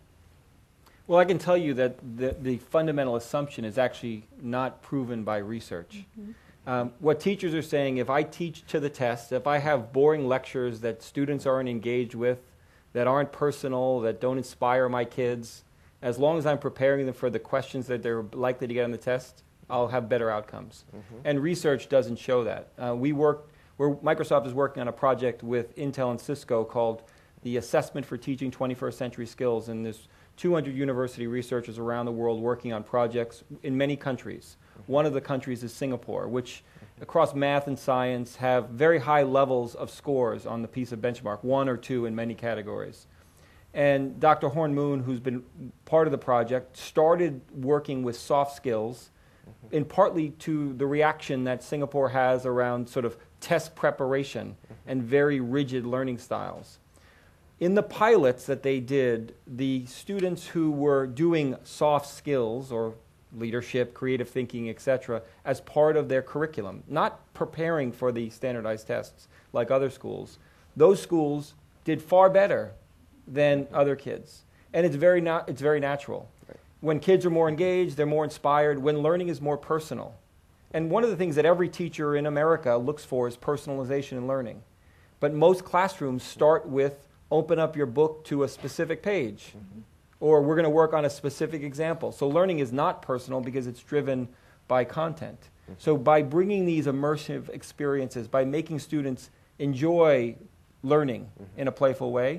Well, I can tell you that the, the fundamental assumption is actually not proven by research. Mm-hmm. Um, what teachers are saying, if I teach to the test, if I have boring lectures that students aren't engaged with, that aren't personal, that don't inspire my kids, as long as I'm preparing them for the questions that they're likely to get on the test, I'll have better outcomes. Mm-hmm. And research doesn't show that. Uh, we work, we're, Microsoft is working on a project with Intel and Cisco called the Assessment for Teaching twenty-first Century Skills, and there's two hundred university researchers around the world working on projects in many countries. Mm-hmm. One of the countries is Singapore, which mm-hmm. across math and science have very high levels of scores on the PISA benchmark, one or two in many categories. And Doctor Horn Moon, who's been part of the project, started working with soft skills, mm-hmm. in partly to the reaction that Singapore has around sort of test preparation mm-hmm. and very rigid learning styles. In the pilots that they did, the students who were doing soft skills or leadership, creative thinking, et cetera, as part of their curriculum, not preparing for the standardized tests like other schools, those schools did far better than other kids. And it's very, na- it's very natural. Right. When kids are more engaged, they're more inspired, when learning is more personal. And one of the things that every teacher in America looks for is personalization in learning. But most classrooms start with open up your book to a specific page. Mm-hmm. Or we're going to work on a specific example. So learning is not personal because it's driven by content. Mm-hmm. So by bringing these immersive experiences, by making students enjoy learning mm-hmm. in a playful way,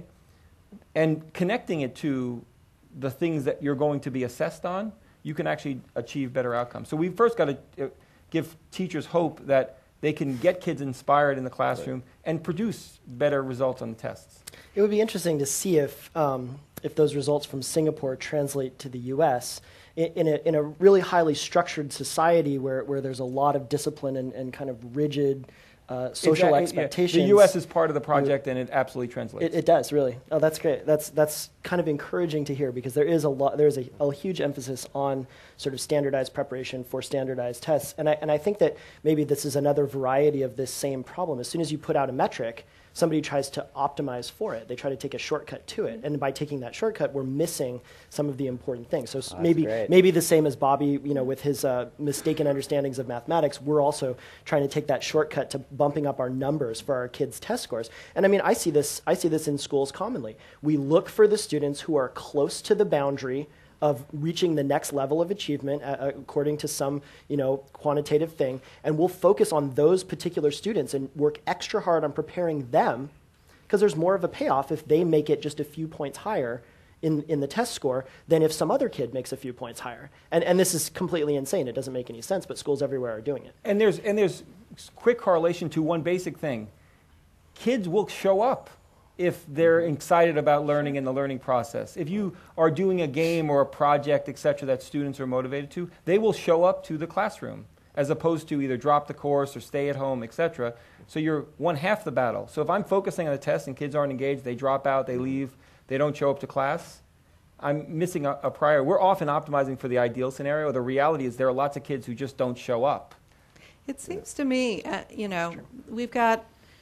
and connecting it to the things that you're going to be assessed on, you can actually achieve better outcomes. So we've first got to uh, give teachers hope that they can get kids inspired in the classroom right. and produce better results on the tests. It would be interesting to see if um, if those results from Singapore translate to the U S in, in, a, in a really highly structured society where, where there's a lot of discipline and, and kind of rigid uh, social exactly, expectations. Yeah. The U S is part of the project, and it absolutely translates. It, it does, really. Oh, that's great. That's that's kind of encouraging to hear, because there is a lot. There is a, a huge emphasis on sort of standardized preparation for standardized tests, and I and I think that maybe this is another variety of this same problem. As soon as you put out a metric, somebody tries to optimize for it. They try to take a shortcut to it, and by taking that shortcut, we're missing some of the important things. So oh, maybe great. maybe the same as Bobby, you know, with his uh, mistaken understandings of mathematics, we're also trying to take that shortcut to bumping up our numbers for our kids' test scores. And I mean, I see this. I see this in schools commonly. We look for the students who are close to the boundary of reaching the next level of achievement uh, according to some, you know, quantitative thing, and we'll focus on those particular students and work extra hard on preparing them, because there's more of a payoff if they make it just a few points higher in, in the test score than if some other kid makes a few points higher. And and this is completely insane. It doesn't make any sense, but schools everywhere are doing it. And there's and there's quick correlation to one basic thing. Kids will show up if they're excited about learning in the learning process. If you are doing a game or a project, et cetera, that students are motivated to, they will show up to the classroom, as opposed to either drop the course or stay at home, et cetera. So you're one half the battle. So if I'm focusing on a test and kids aren't engaged, they drop out, they leave, they don't show up to class, I'm missing a, a prior. We're often optimizing for the ideal scenario. The reality is there are lots of kids who just don't show up. It seems to me, uh, you know, sure. we've got,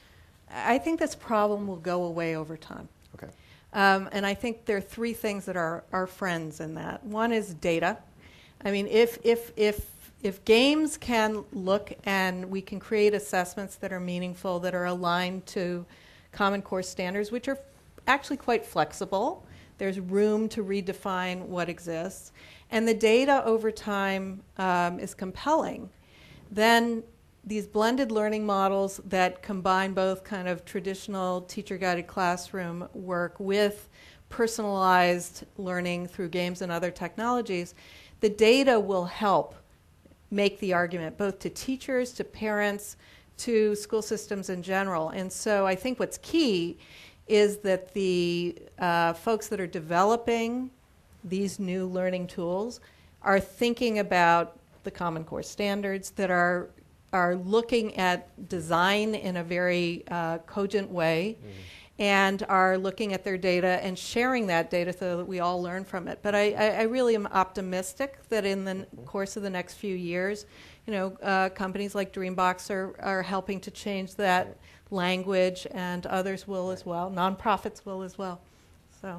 I think this problem will go away over time. Okay. Um, and I think there are three things that are our friends in that. One is data. I mean, if if if if games can look and we can create assessments that are meaningful, that are aligned to Common Core standards, which are actually quite flexible. There's room to redefine what exists. And the data over time um, is compelling. Then these blended learning models that combine both kind of traditional teacher-guided classroom work with personalized learning through games and other technologies, the data will help make the argument both to teachers, to parents, to school systems in general. And so I think what's key is that the uh, folks that are developing these new learning tools are thinking about the Common Core standards, that are are looking at design in a very uh, cogent way, mm. and are looking at their data and sharing that data so that we all learn from it. But I, I, I really am optimistic that in the n- course of the next few years, you know, uh, companies like Dreambox are, are helping to change that right. language, and others will as well. Nonprofits will as well. So,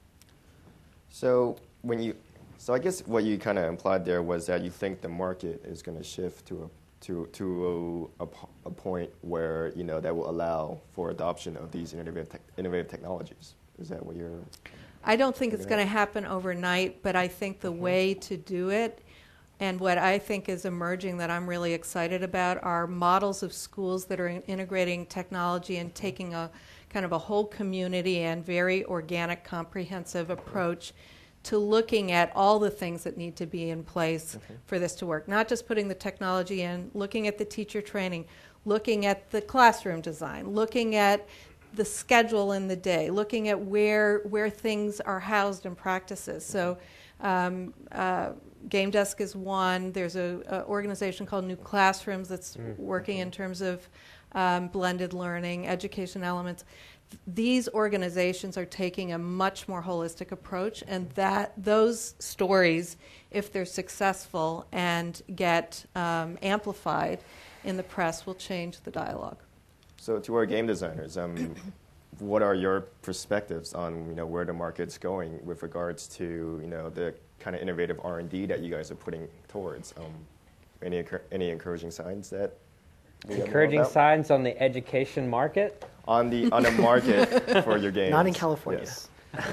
so when you, so I guess what you kind of implied there was that you think the market is going to shift to a to to a, a, a point where, you know, that will allow for adoption of these innovative te- innovative technologies. Is that what you're? I don't think it's going to happen overnight, but I think the mm-hmm. way to do it, and what I think is emerging that I'm really excited about, are models of schools that are in integrating technology and taking a kind of a whole community and very organic, comprehensive approach to looking at all the things that need to be in place okay. for this to work. Not just putting the technology in, looking at the teacher training, looking at the classroom design, looking at the schedule in the day, looking at where where things are housed in practices. So um, uh, GameDesk is one. There's an organization called New Classrooms that's mm-hmm. working in terms of um, blended learning, education elements. These organizations are taking a much more holistic approach, and that those stories, if they're successful and get um, amplified in the press, will change the dialogue. So to our game designers, um, what are your perspectives on, you know, where the market's going with regards to, you know, the kind of innovative R and D that you guys are putting towards? Um, any any encouraging signs that we Encouraging know about? signs on the education market? On the on the market for your games. Not in California. Yes.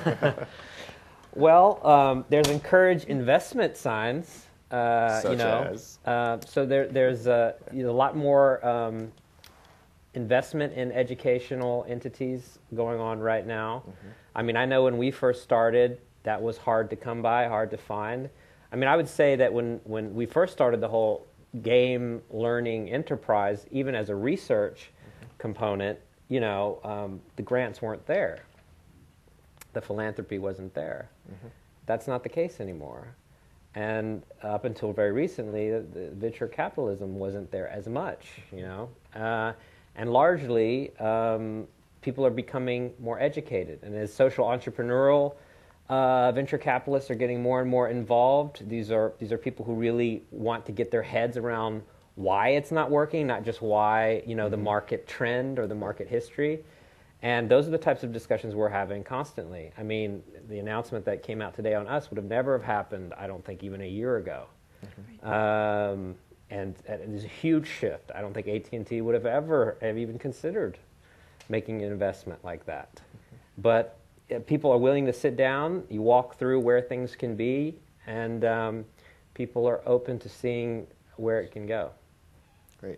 Well, um, there's encourage investment signs. Uh, Such you know, as? Uh, so there, there's uh, you know, a lot more um, investment in educational entities going on right now. Mm-hmm. I mean, I know when we first started, that was hard to come by, hard to find. I mean, I would say that when, when we first started the whole game learning enterprise, even as a research mm-hmm. component, you know, um, the grants weren't there. The philanthropy wasn't there. Mm-hmm. That's not the case anymore. And up until very recently, the, the venture capitalism wasn't there as much, you know. Uh, and largely, um, people are becoming more educated. And as social entrepreneurial uh, venture capitalists are getting more and more involved, these are these are people who really want to get their heads around why it's not working, not just why, you know, the market trend or the market history. And those are the types of discussions we're having constantly. I mean, the announcement that came out today on us would have never have happened, I don't think, even a year ago. Mm-hmm. um, and, and it's a huge shift. I don't think A T and T would have ever have even considered making an investment like that. Mm-hmm. But uh, people are willing to sit down, you walk through where things can be, and um, people are open to seeing where it can go. Great.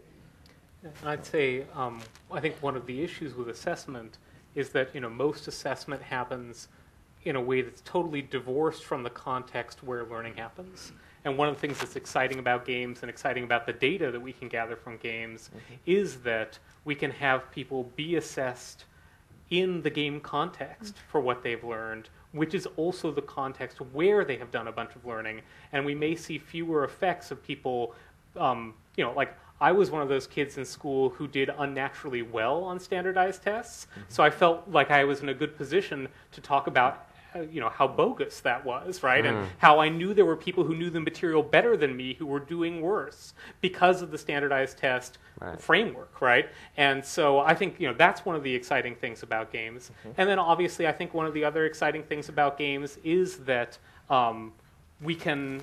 And I'd say, um, I think one of the issues with assessment is that, you know, most assessment happens in a way that's totally divorced from the context where learning happens. And one of the things that's exciting about games and exciting about the data that we can gather from games mm-hmm. is that we can have people be assessed in the game context for what they've learned, which is also the context where they have done a bunch of learning. And we may see fewer effects of people, um, you know, like, I was one of those kids in school who did unnaturally well on standardized tests, mm-hmm. so I felt like I was in a good position to talk about, uh, you know, how bogus that was, right? Mm. And how I knew there were people who knew the material better than me who were doing worse because of the standardized test right. framework, right? And so I think, you know, that's one of the exciting things about games. Mm-hmm. And then obviously I think one of the other exciting things about games is that um, we can,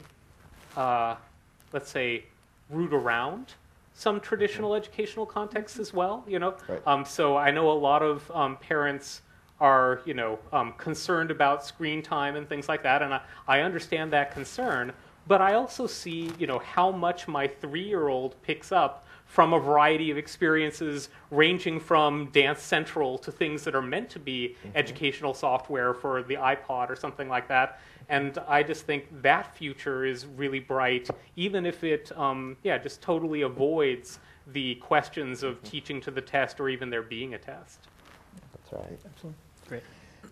uh, let's say, root around some traditional educational contexts as well, you know. Right. Um, so I know a lot of um, parents are, you know, um, concerned about screen time and things like that, and I, I understand that concern. But I also see, you know, how much my three-year-old picks up from a variety of experiences, ranging from Dance Central to things that are meant to be mm-hmm. educational software for the iPod or something like that. And I just think that future is really bright, even if it, um, yeah, just totally avoids the questions of teaching to the test or even there being a test. That's right. Absolutely. Great.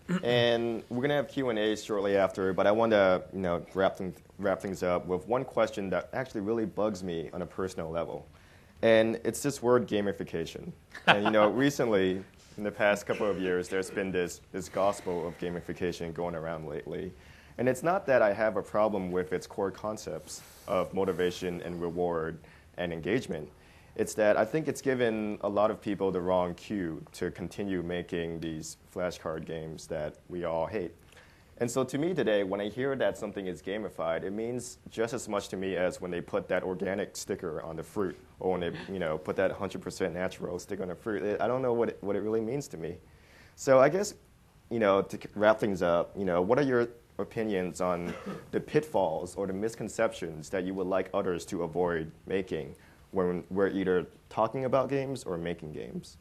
And we're going to have Q and A shortly after, but I want to, you know, wrap, them, wrap things up with one question that actually really bugs me on a personal level. And it's this word gamification. And, you know, recently, in the past couple of years, there's been this, this gospel of gamification going around lately. And it's not that I have a problem with its core concepts of motivation and reward and engagement. It's that I think it's given a lot of people the wrong cue to continue making these flashcard games that we all hate. And so to me today, when I hear that something is gamified, it means just as much to me as when they put that organic sticker on the fruit, or when they, you know, put that one hundred percent natural sticker on the fruit. I don't know what it, what it really means to me. So I guess, you know, to wrap things up, you know, what are your opinions on the pitfalls or the misconceptions that you would like others to avoid making when we're either talking about games or making games?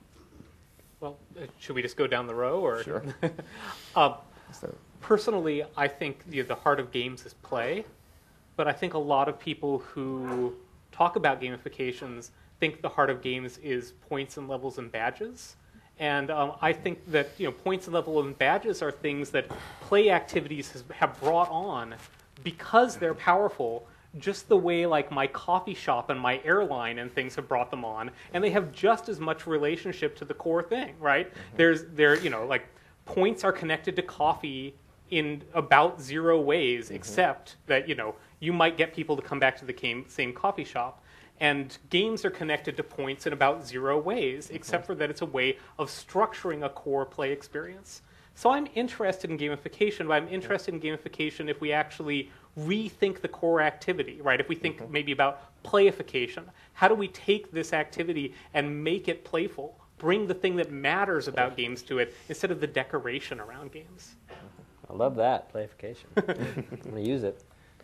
Well, uh, should we just go down the row? Or? Sure. uh, so. Personally, I think you know, the heart of games is play, but I think a lot of people who talk about gamifications think the heart of games is points and levels and badges. And um, I think that you know points and level and badges are things that play activities has, have brought on because they're powerful, just the way like my coffee shop and my airline and things have brought them on, and they have just as much relationship to the core thing, right? Mm-hmm. There's there you know like points are connected to coffee in about zero ways, mm-hmm. except that you know you might get people to come back to the same, same coffee shop. And games are connected to points in about zero ways, except for that it's a way of structuring a core play experience. So I'm interested in gamification, but I'm interested in gamification if we actually rethink the core activity, right? If we think mm-hmm. maybe about playification, how do we take this activity and make it playful? Bring the thing that matters about games to it instead of the decoration around games. I love that, playification. I'm going to use it.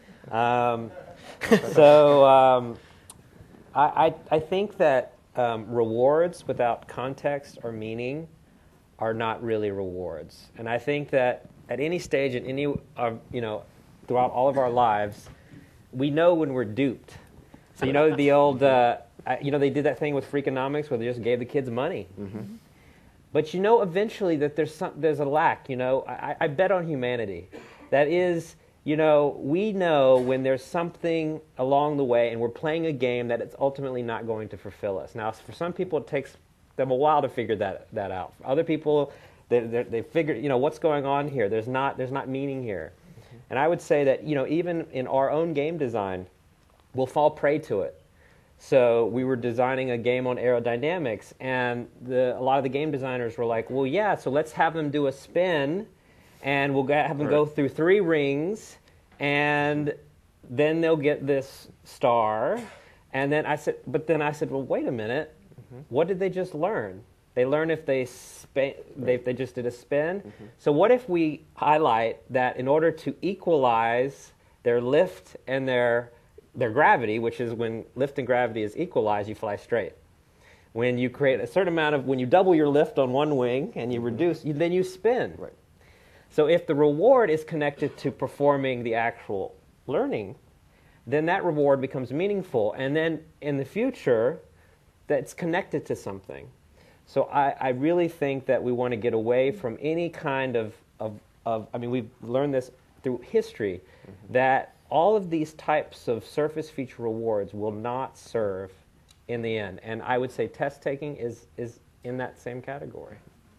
Um, so um, I, I, I think that um, rewards without context or meaning are not really rewards. And I think that at any stage in any, uh, you know, throughout all of our lives, we know when we're duped. So you know the old, uh, you know, they did that thing with Freakonomics where they just gave the kids money. Mm-hmm. But you know eventually that there's some, there's a lack, you know. I, I bet on humanity. That is, you know, we know when there's something along the way and we're playing a game that it's ultimately not going to fulfill us. Now, for some people it takes them a while to figure that, that out. For other people, they, they figure, you know, what's going on here? There's not, there's not meaning here. Mm-hmm. And I would say that, you know, even in our own game design, we'll fall prey to it. So we were designing a game on aerodynamics, and the, a lot of the game designers were like, well, yeah, so let's have them do a spin, and we'll have them right. go through three rings, and then they'll get this star. And then I said, but then I said, well, wait a minute. Mm-hmm. What did they just learn? They learned if they, spa- they, if they just did a spin. Mm-hmm. So what if we highlight that in order to equalize their lift and their their gravity, which is when lift and gravity is equalized, you fly straight. When you create a certain amount of, when you double your lift on one wing and you mm-hmm. reduce, you, then you spin. Right. So if the reward is connected to performing the actual learning, then that reward becomes meaningful. And then in the future, that's connected to something. So I, I really think that we want to get away from any kind of, of, of I mean, we've learned this through history, mm-hmm. that all of these types of surface feature rewards will not serve in the end. And I would say test taking is, is in that same category.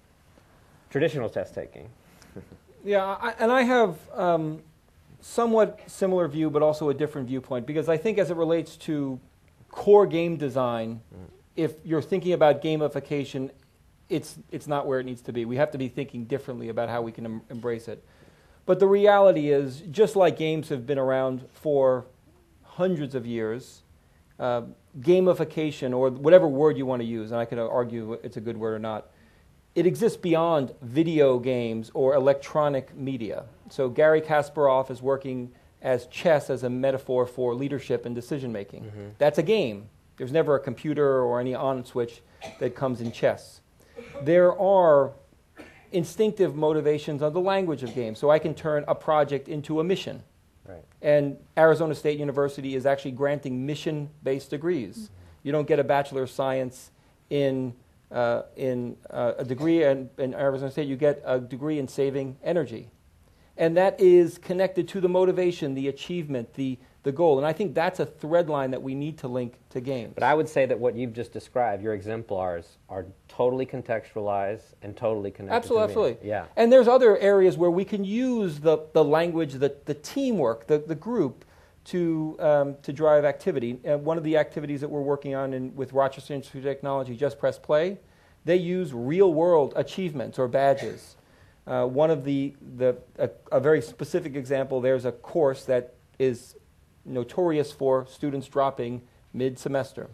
Traditional test taking. Yeah, I, and I have um, somewhat similar view, but also a different viewpoint, because I think as it relates to core game design, mm. if you're thinking about gamification, it's, it's not where it needs to be. We have to be thinking differently about how we can em- embrace it. But the reality is, just like games have been around for hundreds of years, uh, gamification, or whatever word you want to use, and I could argue it's a good word or not, it exists beyond video games or electronic media. So Gary Kasparov is working as chess as a metaphor for leadership and decision-making. Mm-hmm. That's a game. There's never a computer or any on switch that comes in chess. There are instinctive motivations of the language of games. So I can turn a project into a mission. Right. And Arizona State University is actually granting mission-based degrees. Mm-hmm. You don't get a Bachelor of Science in, uh, in uh, a degree in, in Arizona State. You get a degree in saving energy. And that is connected to the motivation, the achievement, the, the goal. And I think that's a thread line that we need to link to games. But I would say that what you've just described, your exemplars, are totally contextualized and totally connected absolutely, to absolutely. Absolutely, yeah. And there's other areas where we can use the, the language, the, the teamwork, the, the group to, um, to drive activity. And one of the activities that we're working on in, with Rochester Institute of Technology, Just Press Play, they use real-world achievements or badges. Uh, one of the, the a, a very specific example, there's a course that is notorious for students dropping mid-semester.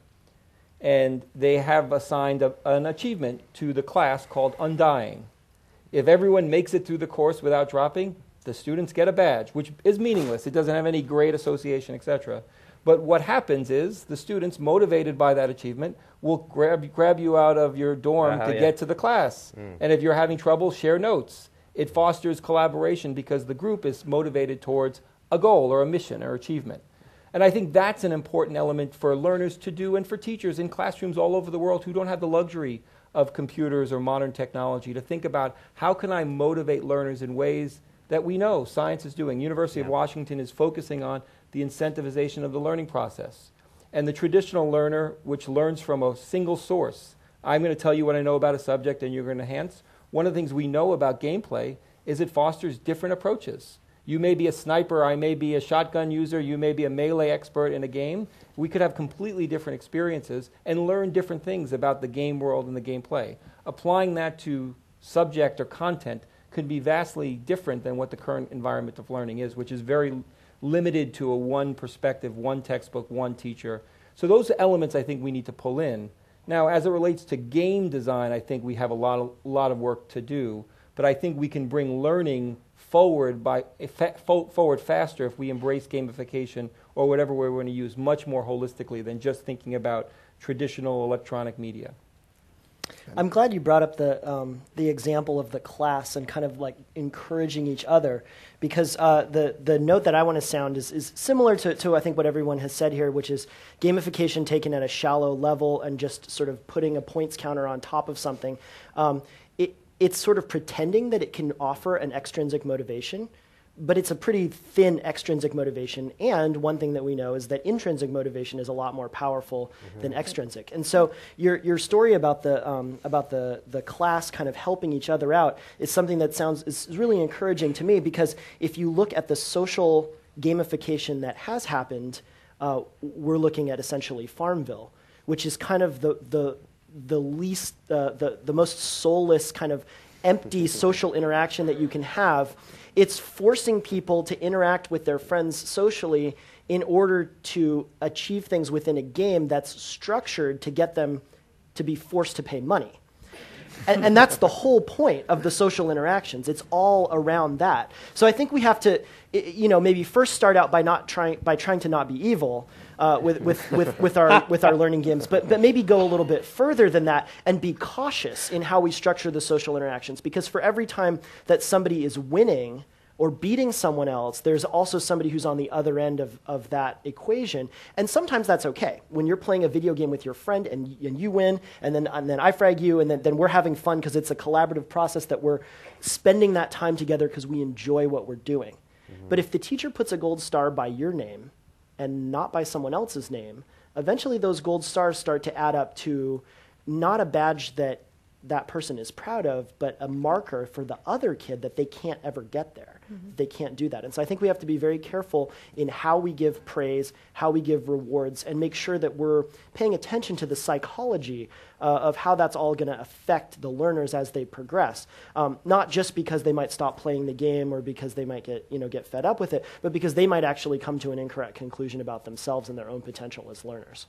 And they have assigned a, an achievement to the class called Undying. If everyone makes it through the course without dropping, the students get a badge, which is meaningless. It doesn't have any grade association, et cetera. But what happens is the students, motivated by that achievement, will grab, grab you out of your dorm uh, to yeah. get to the class. Mm. And if you're having trouble, share notes. It fosters collaboration because the group is motivated towards a goal or a mission or achievement. And I think that's an important element for learners to do and for teachers in classrooms all over the world who don't have the luxury of computers or modern technology to think about how can I motivate learners in ways that we know science is doing. University yeah. of Washington is focusing on the incentivization of the learning process. And the traditional learner, which learns from a single source, I'm going to tell you what I know about a subject and you're going to enhance. One of the things we know about gameplay is it fosters different approaches. You may be a sniper, I may be a shotgun user, you may be a melee expert in a game. We could have completely different experiences and learn different things about the game world and the gameplay. Applying that to subject or content could be vastly different than what the current environment of learning is, which is very limited to a one perspective, one textbook, one teacher. So those elements I think we need to pull in. Now, as it relates to game design, I think we have a lot of, lot of work to do, but I think we can bring learning forward by forward faster if we embrace gamification or whatever we're going to use much more holistically than just thinking about traditional electronic media. I'm glad you brought up the um, the example of the class and kind of like encouraging each other, because uh, the the note that I want to sound is is similar to, to I think what everyone has said here, which is gamification taken at a shallow level and just sort of putting a points counter on top of something. Um, it it's sort of pretending that it can offer an extrinsic motivation, but it's a pretty thin extrinsic motivation. And one thing that we know is that intrinsic motivation is a lot more powerful mm-hmm. than extrinsic. And so your your story about the um, about the the class kind of helping each other out is something that sounds is really encouraging to me, because if you look at the social gamification that has happened, uh, we're looking at essentially Farmville, which is kind of the the the least uh, the the most soulless kind of empty social interaction that you can have. It's forcing people to interact with their friends socially in order to achieve things within a game that's structured to get them to be forced to pay money. And, and that's the whole point of the social interactions. It's all around that. So I think we have to, you know, maybe first start out by not trying by trying to not be evil uh, with, with, with, with our with our learning games, but but maybe go a little bit further than that and be cautious in how we structure the social interactions. Because for every time that somebody is winning or beating someone else, there's also somebody who's on the other end of, of that equation. And sometimes that's okay. When you're playing a video game with your friend and, and you win, and then, and then I frag you, and then, then we're having fun because it's a collaborative process that we're spending that time together because we enjoy what we're doing. Mm-hmm. But if the teacher puts a gold star by your name and not by someone else's name, eventually those gold stars start to add up to not a badge that that person is proud of, but a marker for the other kid that they can't ever get there. Mm-hmm. They can't do that. And so I think we have to be very careful in how we give praise, how we give rewards, and make sure that we're paying attention to the psychology uh, of how that's all going to affect the learners as they progress. Um, not just because they might stop playing the game or because they might get, you know, get fed up with it, but because they might actually come to an incorrect conclusion about themselves and their own potential as learners.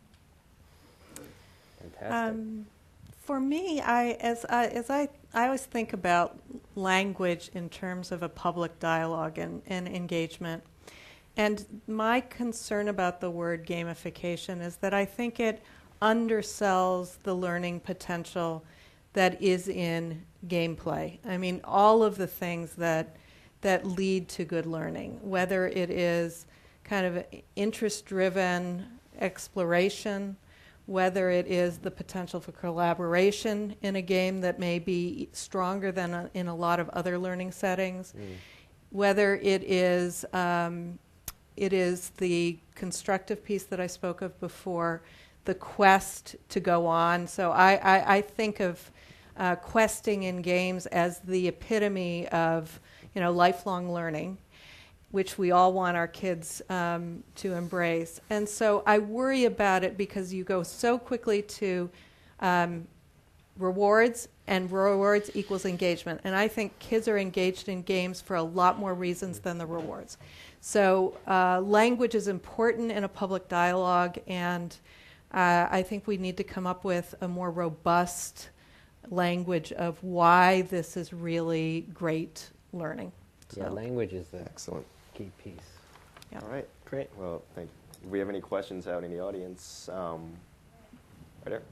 Fantastic. Um, For me, I as I as I I always think about language in terms of a public dialogue and, and engagement. And my concern about the word gamification is that I think it undersells the learning potential that is in gameplay. I mean, all of the things that that lead to good learning, whether it is kind of interest-driven exploration, whether it is the potential for collaboration in a game that may be stronger than a, in a lot of other learning settings, mm. whether it is um, it is the constructive piece that I spoke of before, the quest to go on. So I, I, I think of uh, questing in games as the epitome of, you know, lifelong learning, which we all want our kids um, to embrace. And so I worry about it because you go so quickly to um, rewards, and rewards equals engagement. And I think kids are engaged in games for a lot more reasons than the rewards. So uh, language is important in a public dialogue, and uh, I think we need to come up with a more robust language of why this is really great learning. Yeah, So. language is the Excellent. key piece. Yeah. All right, great. Well, thank you. Do we have any questions out in the audience? Um, right there.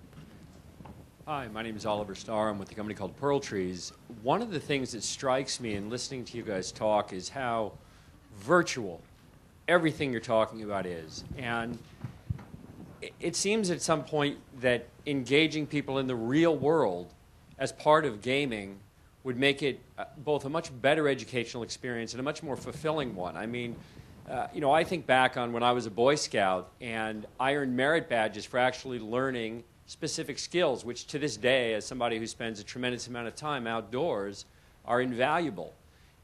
Hi, my name is Oliver Starr. I'm with a company called Pearl Trees. One of the things that strikes me in listening to you guys talk is how virtual everything you're talking about is. And it, it seems at some point that engaging people in the real world as part of gaming would make it uh, both a much better educational experience and a much more fulfilling one. I mean, uh, you know, I think back on when I was a Boy Scout and I earned merit badges for actually learning specific skills, which to this day, as somebody who spends a tremendous amount of time outdoors, are invaluable.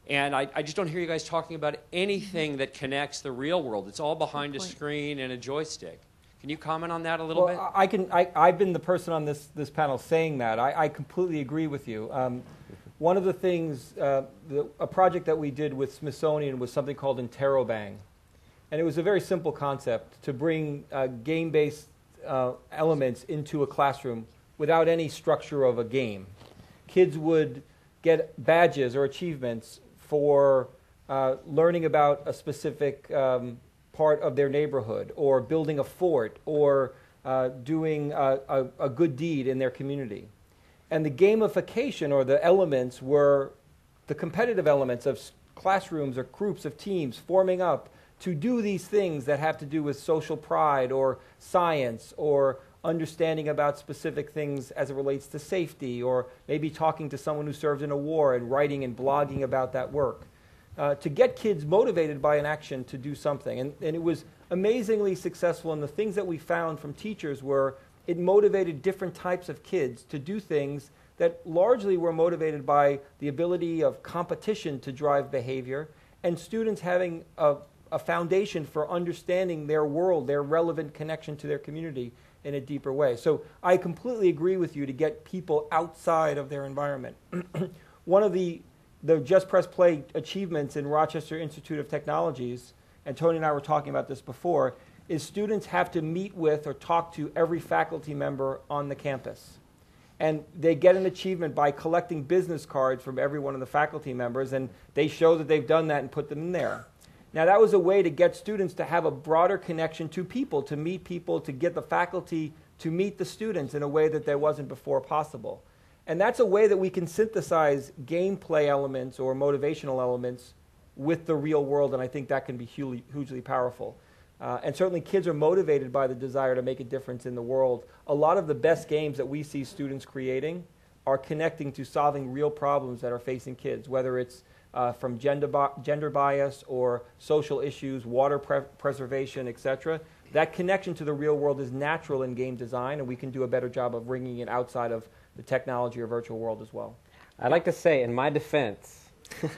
And I, I just don't hear you guys talking about anything that connects the real world. It's all behind a screen and a joystick. Can you comment on that a little well, bit? I can. I, I've been the person on this this panel saying that. I, I completely agree with you. Um, one of the things, uh, the, a project that we did with Smithsonian was something called Interrobang, and it was a very simple concept to bring uh, game-based uh, elements into a classroom without any structure of a game. Kids would get badges or achievements for uh, learning about a specific um, part of their neighborhood, or building a fort, or uh, doing a, a, a good deed in their community. And the gamification, or the elements, were the competitive elements of classrooms or groups of teams forming up to do these things that have to do with social pride or science or understanding about specific things as it relates to safety, or maybe talking to someone who served in a war and writing and blogging about that work. Uh, to get kids motivated by an action to do something. And, and it was amazingly successful, and the things that we found from teachers were it motivated different types of kids to do things that largely were motivated by the ability of competition to drive behavior, and students having a, a foundation for understanding their world, their relevant connection to their community in a deeper way. So I completely agree with you to get people outside of their environment. One of the the Just Press Play achievements in Rochester Institute of Technologies, and Tony and I were talking about this before, is students have to meet with or talk to every faculty member on the campus. And they get an achievement by collecting business cards from every one of the faculty members, and they show that they've done that and put them in there. Now, that was a way to get students to have a broader connection to people, to meet people, to get the faculty to meet the students in a way that there wasn't before possible. And that's a way that we can synthesize gameplay elements or motivational elements with the real world, and I think that can be hugely, hugely powerful. Uh, and certainly kids are motivated by the desire to make a difference in the world. A lot of the best games that we see students creating are connecting to solving real problems that are facing kids, whether it's uh, from gender, bi gender bias or social issues, water pre preservation, et cetera. That connection to the real world is natural in game design, and we can do a better job of bringing it outside of the technology or virtual world as well. I'd like to say, in my defense,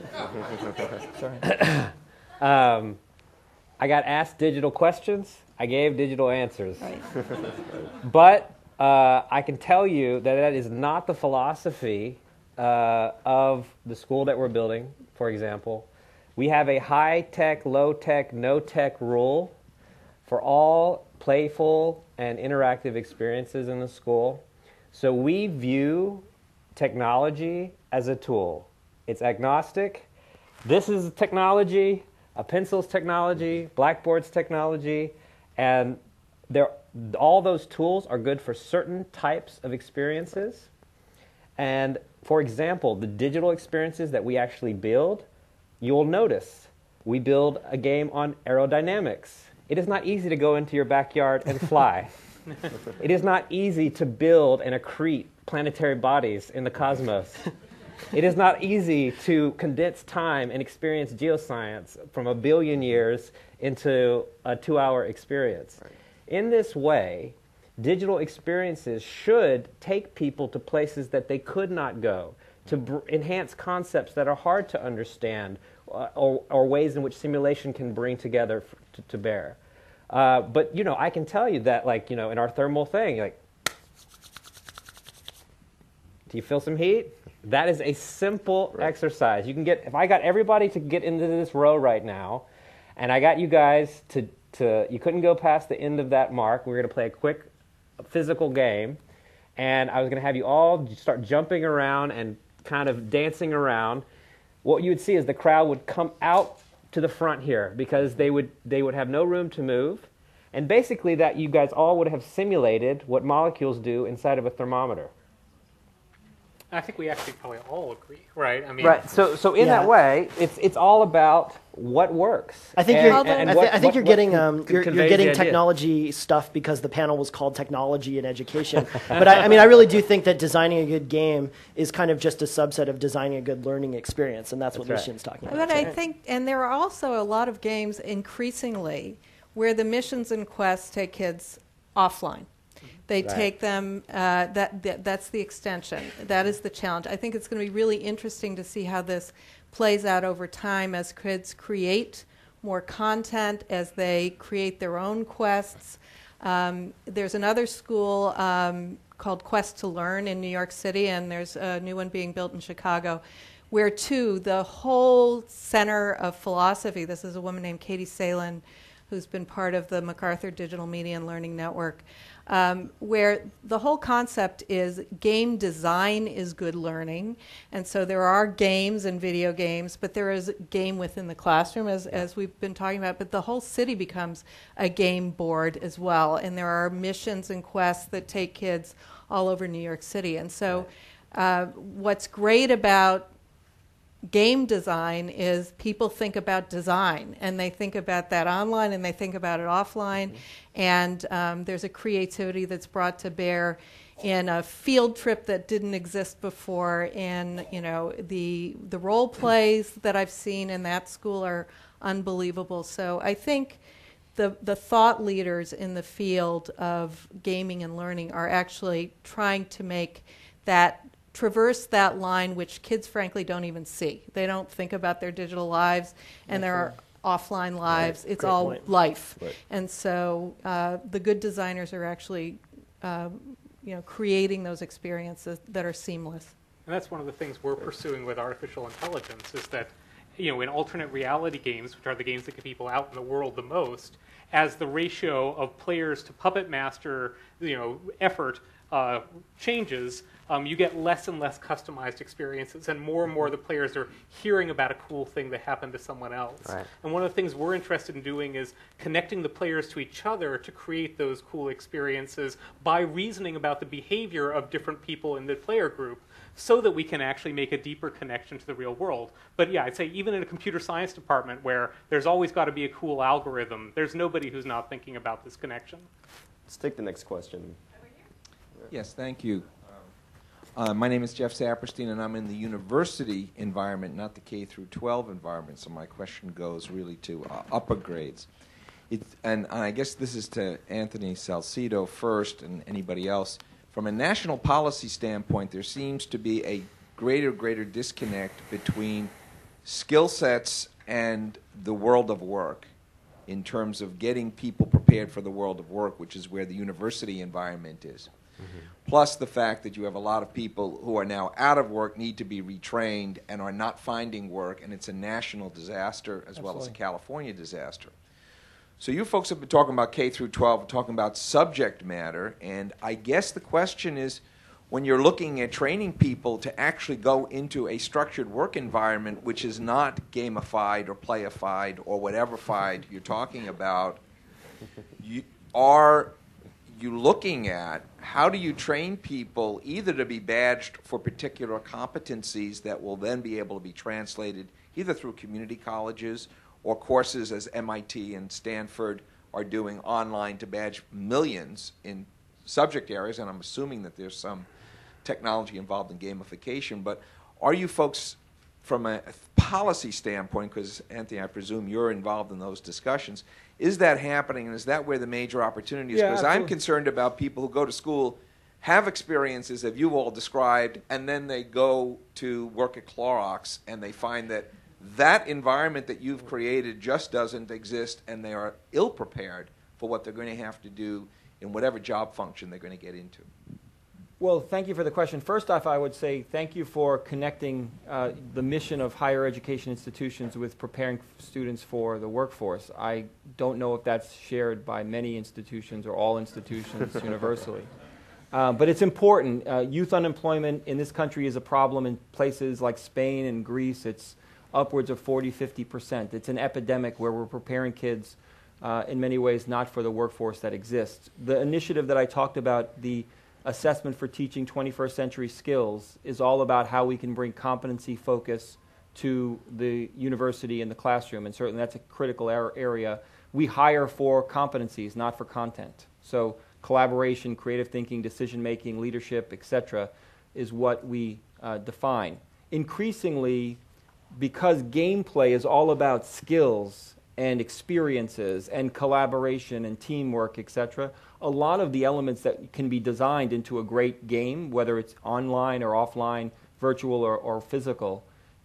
Sorry. um, I got asked digital questions. I gave digital answers. Right. But uh, I can tell you that that is not the philosophy uh, of the school that we're building, for example. We have a high-tech, low-tech, no-tech rule for all playful and interactive experiences in the school. So we view technology as a tool. It's agnostic. This is technology, a pencil's technology, Blackboard's technology, and they're, all those tools are good for certain types of experiences. And for example, the digital experiences that we actually build, you'll notice we build a game on aerodynamics. It is not easy to go into your backyard and fly. It is not easy to build and accrete planetary bodies in the cosmos. It is not easy to condense time and experience geoscience from a billion years into a two-hour experience. Right. In this way, digital experiences should take people to places that they could not go, to br enhance concepts that are hard to understand, uh, or, or ways in which simulation can bring together f to, to bear. Uh, but, you know, I can tell you that, like, you know, in our thermal thing, like, do you feel some heat? That is a simple right. exercise. You can get, if I got everybody to get into this row right now, and I got you guys to, to you couldn't go past the end of that mark. We were going to play a quick physical game, and I was going to have you all start jumping around and kind of dancing around. What you would see is the crowd would come out to the front here because they would, they would have no room to move. And basically that you guys all would have simulated what molecules do inside of a thermometer. I think we actually probably all agree, right? I mean, right. So, so in yeah. that way, it's it's all about what works. I think and, you're. and, and I, what, th I think what, you're getting what um you're, you're getting technology idea. stuff because the panel was called technology and education. But I, I mean, I really do think that designing a good game is kind of just a subset of designing a good learning experience, and that's, that's what right. Lucien's talking about. But I think, and there are also a lot of games increasingly where the missions and quests take kids offline. They right. take them, uh, that, that, that's the extension. That is the challenge. I think it's going to be really interesting to see how this plays out over time as kids create more content, as they create their own quests. Um, there's another school um, called Quest to Learn in New York City, and there's a new one being built in Chicago, where, too, the whole center of philosophy, this is a woman named Katie Salen, who's been part of the MacArthur Digital Media and Learning Network, um, where the whole concept is game design is good learning. And so there are games and video games, but there is game within the classroom, as, as we've been talking about. But the whole city becomes a game board as well. And there are missions and quests that take kids all over New York City. And so uh, what's great about game design is people think about design, and they think about that online and they think about it offline. Mm-hmm. And um, there's a creativity that's brought to bear in a field trip that didn't exist before. In, you know, the the role plays that I've seen in that school are unbelievable. So I think the the thought leaders in the field of gaming and learning are actually trying to make that traverse that line, which kids frankly don't even see. They don't think about their digital lives and their offline lives. Right. It's Great all point. Life. Right. And so uh, the good designers are actually uh, you know, creating those experiences that are seamless. And that's one of the things we're pursuing with artificial intelligence, is that, you know, in alternate reality games, which are the games that get people out in the world the most, as the ratio of players to puppet master, you know, effort uh, changes, Um, you get less and less customized experiences, and more and more the players are hearing about a cool thing that happened to someone else. Right. And one of the things we're interested in doing is connecting the players to each other to create those cool experiences by reasoning about the behavior of different people in the player group, so that we can actually make a deeper connection to the real world. But yeah, I'd say even in a computer science department where there's always got to be a cool algorithm, there's nobody who's not thinking about this connection. Let's take the next question. Yes, thank you. Uh, my name is Jeff Saperstein, and I'm in the university environment, not the K through twelve environment, so my question goes really to uh, upper grades. It, and, and I guess this is to Anthony Salcito first, and anybody else. From a national policy standpoint, there seems to be a greater, greater disconnect between skill sets and the world of work in terms of getting people prepared for the world of work, which is where the university environment is. Mm-hmm. Plus the fact that you have a lot of people who are now out of work, need to be retrained, and are not finding work, and it's a national disaster as Absolutely. Well as a California disaster. So you folks have been talking about K through twelve, talking about subject matter, and I guess the question is, when you're looking at training people to actually go into a structured work environment which is not gamified or playified or whatever-fied you're talking about, you are you looking at how do you train people either to be badged for particular competencies that will then be able to be translated either through community colleges or courses as M I T and Stanford are doing online to badge millions in subject areas, and I'm assuming that there's some technology involved in gamification, but are you folks, from a policy standpoint, because Anthony, I presume you're involved in those discussions, is that happening, and is that where the major opportunity is? Because yeah, I'm concerned about people who go to school, have experiences that you've all described, and then they go to work at Clorox, and they find that that environment that you've created just doesn't exist, and they are ill-prepared for what they're going to have to do in whatever job function they're going to get into. Well, thank you for the question. First off, I would say thank you for connecting uh, the mission of higher education institutions with preparing students for the workforce. I don't know if that's shared by many institutions or all institutions universally. Uh, but it's important. Uh, youth unemployment in this country is a problem in places like Spain and Greece. It's upwards of forty, fifty percent. It's an epidemic where we're preparing kids uh, in many ways not for the workforce that exists. The initiative that I talked about, the assessment for teaching twenty-first century skills, is all about how we can bring competency focus to the university and the classroom, and certainly that's a critical area. We hire for competencies, not for content. So collaboration, creative thinking, decision-making, leadership, et cetera, is what we uh, define. Increasingly, because gameplay is all about skills and experiences and collaboration and teamwork, et cetera, a lot of the elements that can be designed into a great game, whether it's online or offline, virtual or, or physical,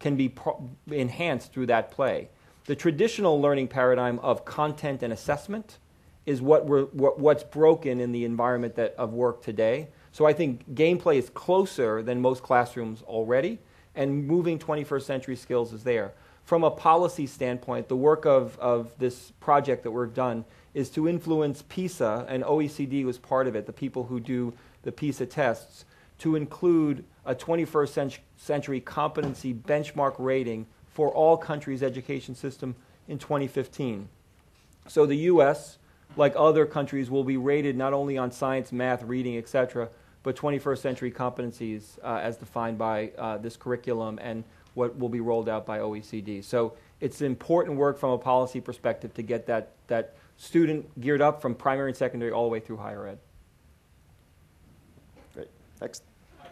can be pro- enhanced through that play. The traditional learning paradigm of content and assessment is what we're, what, what's broken in the environment that, of work today. So I think gameplay is closer than most classrooms already, and moving twenty-first century skills is there. From a policy standpoint, the work of, of this project that we've done is to influence PISA, and O E C D was part of it, the people who do the PISA tests, to include a twenty-first century competency benchmark rating for all countries' education system in twenty fifteen. So the U S, like other countries, will be rated not only on science, math, reading, et cetera, but twenty-first century competencies uh, as defined by uh, this curriculum and what will be rolled out by O E C D. So it's important work from a policy perspective to get that, that student geared up from primary and secondary all the way through higher ed. Great. Next.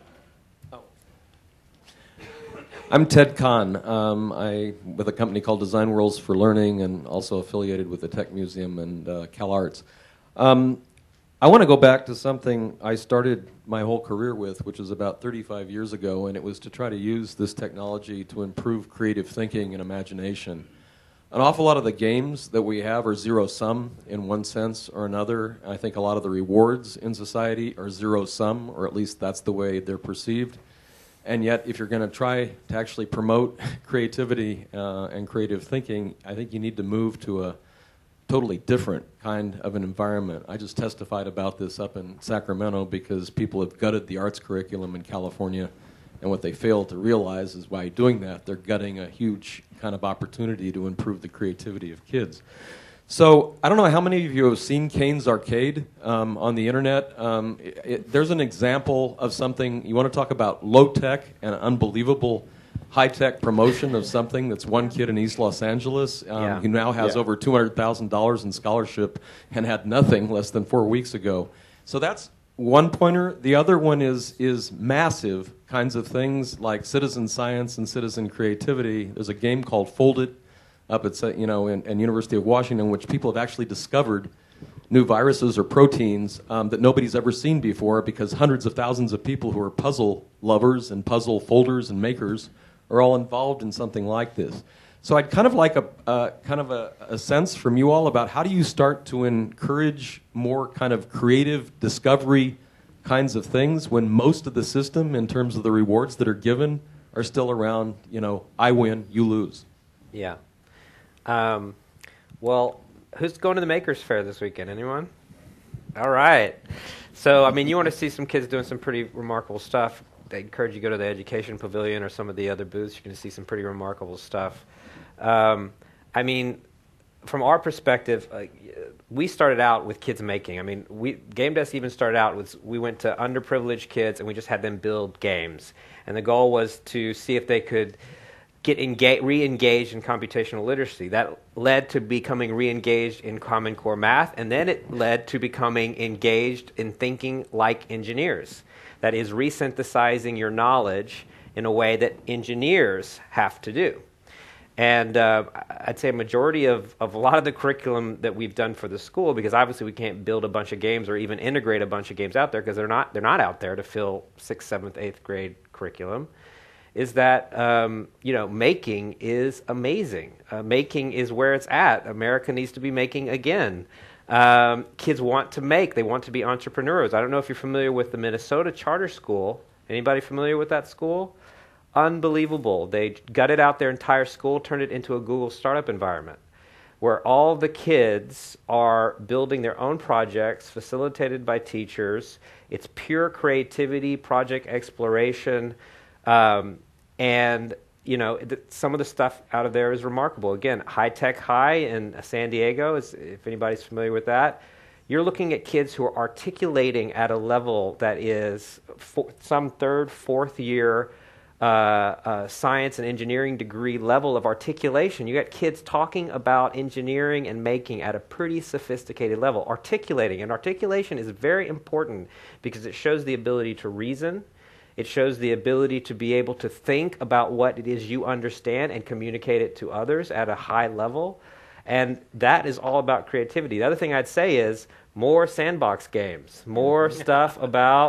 I'm Ted Kahn. Um, I with a company called Design Worlds for Learning, and also affiliated with the Tech Museum and uh, CalArts. Um, I want to go back to something I started my whole career with, which was about thirty-five years ago, and it was to try to use this technology to improve creative thinking and imagination. An awful lot of the games that we have are zero-sum in one sense or another. I think a lot of the rewards in society are zero-sum, or at least that's the way they're perceived. And yet, if you're going to try to actually promote creativity uh, and creative thinking, I think you need to move to a totally different kind of an environment. I just testified about this up in Sacramento because people have gutted the arts curriculum in California, and what they fail to realize is by doing that, they're gutting a huge kind of opportunity to improve the creativity of kids. So I don't know how many of you have seen Kane's Arcade um, on the internet. Um, it, it, there's an example of something, you want to talk about low-tech and unbelievable high-tech promotion of something that's one kid in East Los Angeles um, Yeah. who now has Yeah. over two hundred thousand dollars in scholarship and had nothing less than four weeks ago. So that's one pointer. The other one is is massive kinds of things like citizen science and citizen creativity. There's a game called Fold It up at you know in, in University of Washington, which people have actually discovered new viruses or proteins um, that nobody's ever seen before, because hundreds of thousands of people who are puzzle lovers and puzzle folders and makers are all involved in something like this. So I'd kind of like a uh, kind of a, a sense from you all about how do you start to encourage more kind of creative discovery kinds of things when most of the system, in terms of the rewards that are given, are still around, you know, I win, you lose. Yeah. Um, well, who's going to the Makers Fair this weekend? Anyone? All right. So, I mean, you want to see some kids doing some pretty remarkable stuff. They encourage you to go to the Education Pavilion or some of the other booths. You're going to see some pretty remarkable stuff. Um, I mean, from our perspective, uh, we started out with kids making. I mean, we GameDesk even started out with, we went to underprivileged kids and we just had them build games. And the goal was to see if they could get engage, re-engaged in computational literacy. That led to becoming re-engaged in Common Core math, and then it led to becoming engaged in thinking like engineers. That is, resynthesizing your knowledge in a way that engineers have to do. And uh, I'd say a majority of, of a lot of the curriculum that we've done for the school, because obviously we can't build a bunch of games or even integrate a bunch of games out there because they're not, they're not out there to fill sixth, seventh, eighth grade curriculum, is that, um, you know, making is amazing. Uh, making is where it's at. America needs to be making again. Um, kids want to make. They want to be entrepreneurs. I don't know if you're familiar with the Minnesota Charter School. Anybody familiar with that school? Unbelievable. They gutted out their entire school, turned it into a Google startup environment where all the kids are building their own projects facilitated by teachers. It's pure creativity, project exploration. Um, and, you know, th- some of the stuff out of there is remarkable. Again, High Tech High in San Diego, is, if anybody's familiar with that, you're looking at kids who are articulating at a level that is for, some third, fourth year uh, uh, science and engineering degree level of articulation. You got kids talking about engineering and making at a pretty sophisticated level, articulating. And articulation is very important because it shows the ability to reason. It shows the ability to be able to think about what it is you understand and communicate it to others at a high level. And that is all about creativity. The other thing I'd say is more sandbox games, more stuff about,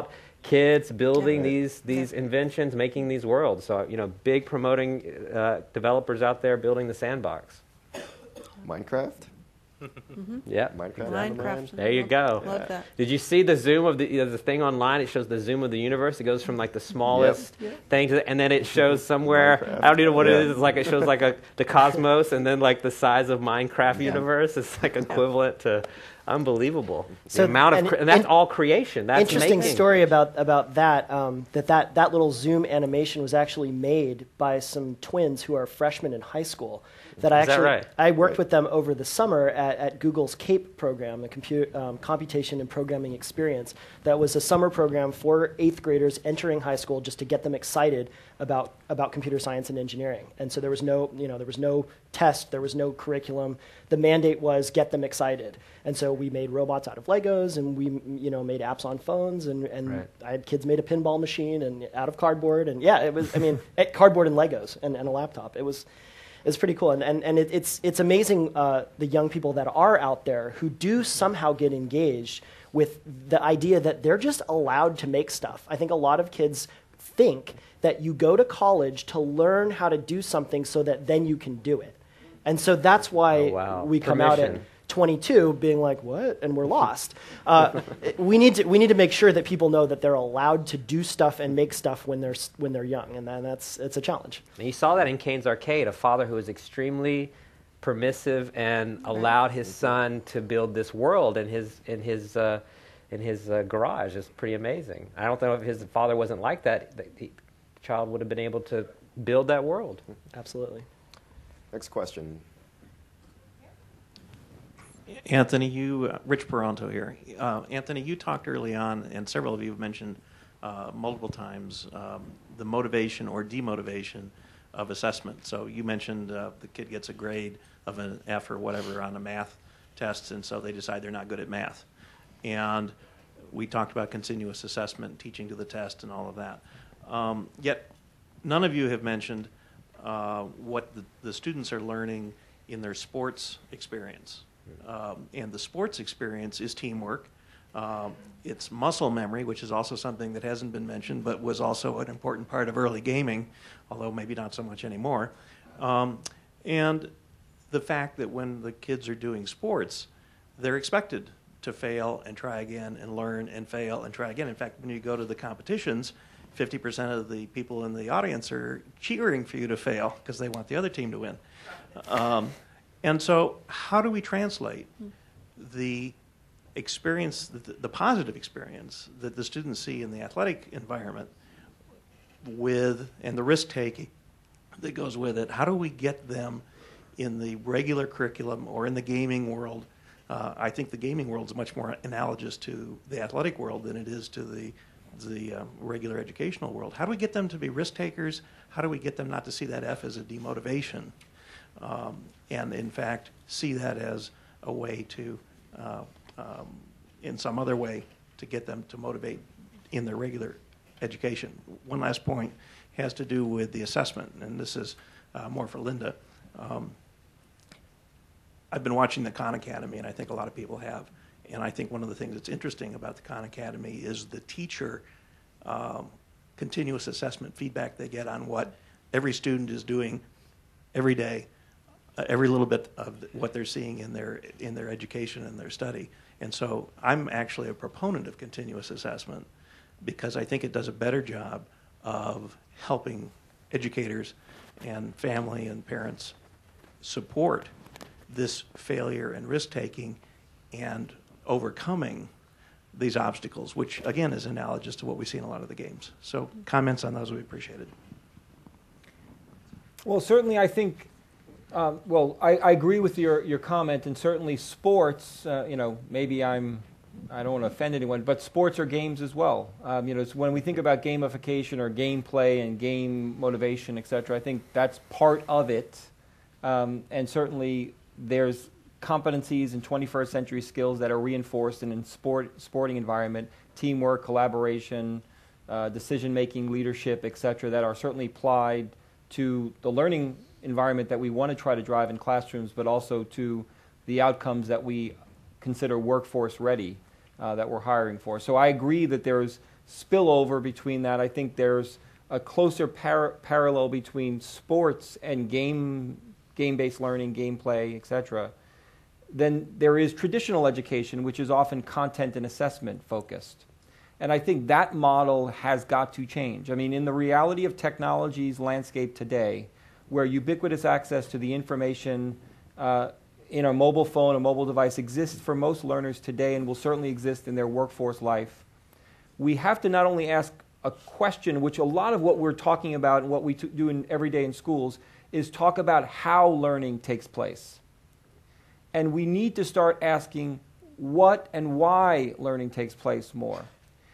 kids building Yeah. these these inventions, making these worlds. So, you know, big promoting uh, developers out there building the sandbox. Minecraft? Mm-hmm. Yeah. Minecraft. Minecraft. There you go. Love Yeah. that. Did you see the zoom of the you know, the thing online? It shows the zoom of the universe. It goes from like the smallest Yep. thing to the, and then it shows somewhere. Minecraft. I don't even know what Yeah. it is. It's like it shows like a the cosmos, and then like the size of Minecraft Yeah. universe. It's like equivalent to unbelievable. So- the amount of and- cre- and that's and- all creation. That's Interesting making. story about about that. Um, that that that little zoom animation was actually made by some twins who are freshmen in high school. That I Is that actually right? I worked Right. with them over the summer at, at Google's CAPE program, the computer um, Computation and Programming Experience. That was a summer program for eighth graders entering high school, just to get them excited about about computer science and engineering. And so there was no you know there was no test, there was no curriculum. The mandate was get them excited. And so we made robots out of Legos, and we you know made apps on phones, and, and Right. I had kids made a pinball machine and out of cardboard, and yeah, it was I mean eh, cardboard and Legos and, and a laptop. It was it's pretty cool, and and, and it, it's it's amazing uh, the young people that are out there who do somehow get engaged with the idea that they're just allowed to make stuff. I think a lot of kids think that you go to college to learn how to do something so that then you can do it, and so that's why Oh, wow. we come out at Permission. twenty-two being like, what? And we're lost. Uh, we need to we need to make sure that people know that they're allowed to do stuff and make stuff when they're s- when they're young, and then that's it's a challenge. And you saw that in Kane's Arcade, a father who was extremely permissive and allowed his son to build this world in his in his uh, in his uh, garage. It's pretty amazing. I don't know if his father wasn't like that, the the child would have been able to build that world. Absolutely. Next question. Anthony, you, uh, Rich Peranto here. Uh, Anthony, you talked early on, and several of you have mentioned uh, multiple times um, the motivation or demotivation of assessment. So you mentioned uh, the kid gets a grade of an F or whatever on a math test, and so they decide they're not good at math. And we talked about continuous assessment, teaching to the test, and all of that. Um, yet none of you have mentioned uh, what the, the students are learning in their sports experience. Um, and the sports experience is teamwork. Um, it's muscle memory, which is also something that hasn't been mentioned, but was also an important part of early gaming, although maybe not so much anymore. Um, and the fact that when the kids are doing sports, they're expected to fail and try again and learn and fail and try again. In fact, when you go to the competitions, fifty percent of the people in the audience are cheering for you to fail because they want the other team to win. Um, And so how do we translate the experience, the, the positive experience that the students see in the athletic environment with, and the risk-taking that goes with it? How do we get them in the regular curriculum or in the gaming world? Uh, I think the gaming world is much more analogous to the athletic world than it is to the, the um, regular educational world. How do we get them to be risk-takers? How do we get them not to see that F as a demotivation? Um, and in fact see that as a way to, uh, um, in some other way, to get them to motivate in their regular education. One last point has to do with the assessment, and this is uh, more for Linda. Um, I've been watching the Khan Academy, and I think a lot of people have, and I think one of the things that's interesting about the Khan Academy is the teacher um, continuous assessment feedback they get on what every student is doing every day, Uh, every little bit of what they're seeing in their in their education and their study. And so I'm actually a proponent of continuous assessment because I think it does a better job of helping educators and family and parents support this failure and risk-taking and overcoming these obstacles, which again is analogous to what we see in a lot of the games. So comments on those would be appreciated. Well, certainly I think Um, well, I, I agree with your, your comment, and certainly sports, uh, you know, maybe I'm, I don't want to offend anyone, but sports are games as well. Um, you know, it's when we think about gamification or gameplay and game motivation, et cetera, I think that's part of it. Um, and certainly there's competencies and twenty-first century skills that are reinforced in a sport, sporting environment, teamwork, collaboration, uh, decision-making, leadership, et cetera, that are certainly applied to the learning environment that we want to try to drive in classrooms, but also to the outcomes that we consider workforce ready, uh, that we're hiring for. So I agree that there's spillover between that. I think there's a closer par parallel between sports and game, game-based learning, gameplay, et cetera, than there is traditional education, which is often content and assessment focused. And I think that model has got to change. I mean, in the reality of technology's landscape today, where ubiquitous access to the information uh, in a mobile phone, a mobile device exists for most learners today and will certainly exist in their workforce life, we have to not only ask a question, which a lot of what we're talking about and what we t do in, every day in schools is talk about how learning takes place. And we need to start asking what and why learning takes place more.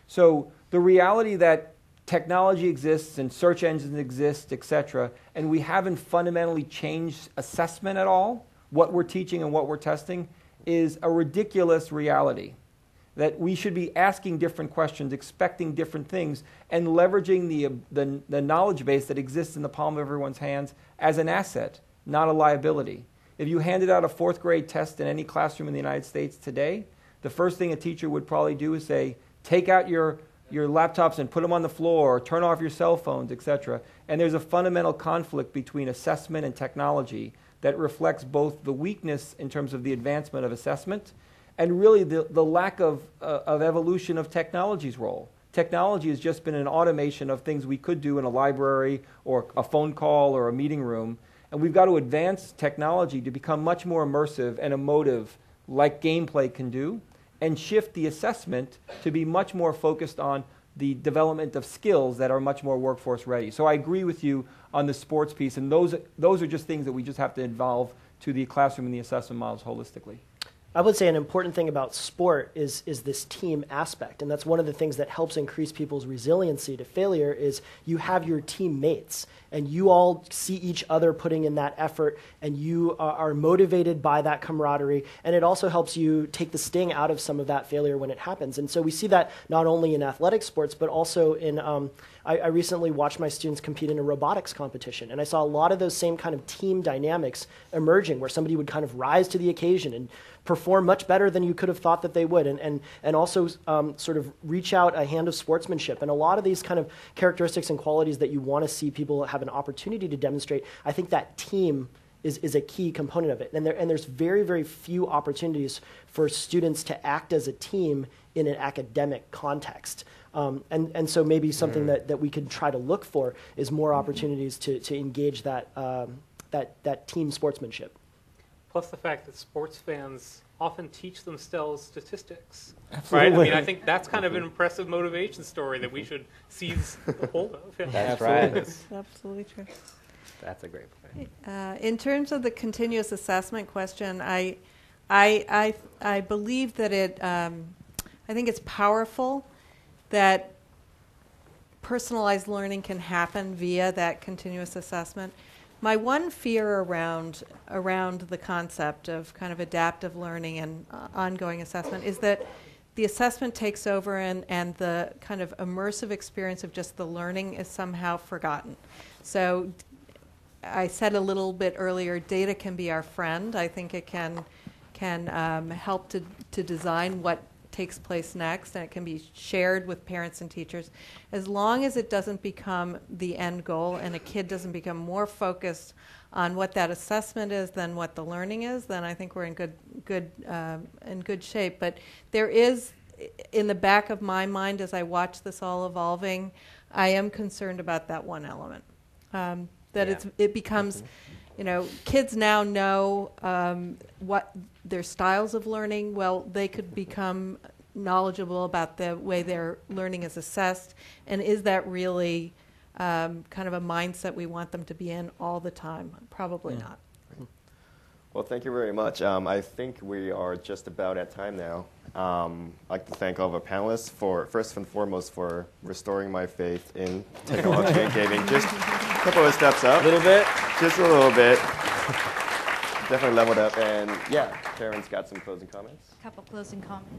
So the reality that technology exists and search engines exist, et cetera, and we haven't fundamentally changed assessment at all, what we're teaching and what we're testing, is a ridiculous reality. That we should be asking different questions, expecting different things, and leveraging the, the, the knowledge base that exists in the palm of everyone's hands as an asset, not a liability. If you handed out a fourth grade test in any classroom in the United States today, the first thing a teacher would probably do is say, take out your, your laptops and put them on the floor, or turn off your cell phones, et cetera. And there's a fundamental conflict between assessment and technology that reflects both the weakness in terms of the advancement of assessment and really the, the lack of, uh, of evolution of technology's role. Technology has just been an automation of things we could do in a library or a phone call or a meeting room. And we've got to advance technology to become much more immersive and emotive like gameplay can do, and shift the assessment to be much more focused on the development of skills that are much more workforce ready. So I agree with you on the sports piece, and those, those are just things that we just have to evolve to the classroom and the assessment models holistically. I would say an important thing about sport is, is this team aspect, and that's one of the things that helps increase people's resiliency to failure is you have your teammates, and you all see each other putting in that effort, and you are, are motivated by that camaraderie, and it also helps you take the sting out of some of that failure when it happens. And so we see that not only in athletic sports, but also in, um, I, I recently watched my students compete in a robotics competition, and I saw a lot of those same kind of team dynamics emerging, where somebody would kind of rise to the occasion and perform much better than you could have thought that they would, and, and, and also um, sort of reach out a hand of sportsmanship. And a lot of these kind of characteristics and qualities that you want to see people have an opportunity to demonstrate, I think that team is, is a key component of it. And, there, and there's very, very few opportunities for students to act as a team in an academic context. Um, and, and so maybe something mm. that, that we could try to look for is more opportunities to, to engage that, um, that, that team sportsmanship. Plus the fact that sports fans often teach themselves statistics. Absolutely. Right? I mean, I think that's kind of an impressive motivation story that we should seize hold of. Yeah. That's right. That's absolutely true. That's a great point. Uh, in terms of the continuous assessment question, I, I, I, I believe that it, um, I think it's powerful that personalized learning can happen via that continuous assessment. My one fear around around the concept of kind of adaptive learning and uh, ongoing assessment is that the assessment takes over and, and the kind of immersive experience of just the learning is somehow forgotten. So I said a little bit earlier, data can be our friend. I think it can can um, help to, to design what takes place next, and it can be shared with parents and teachers. As long as it doesn't become the end goal and a kid doesn't become more focused on what that assessment is than what the learning is, then I think we're in good, good, um, in good shape. But there is, in the back of my mind as I watch this all evolving, I am concerned about that one element. Um, that yeah. it's, it becomes, you know, kids now know um, what their styles of learning. Well, they could become knowledgeable about the way their learning is assessed, and is that really um, kind of a mindset we want them to be in all the time? Probably mm. not. Well, thank you very much. Um, I think we are just about at time now. Um, I'd like to thank all of our panelists for, first and foremost, for restoring my faith in technology and gaming. Just a couple of steps up. A little bit? Just a little bit. Definitely leveled up. And yeah, Karen's got some closing comments. A couple closing comments.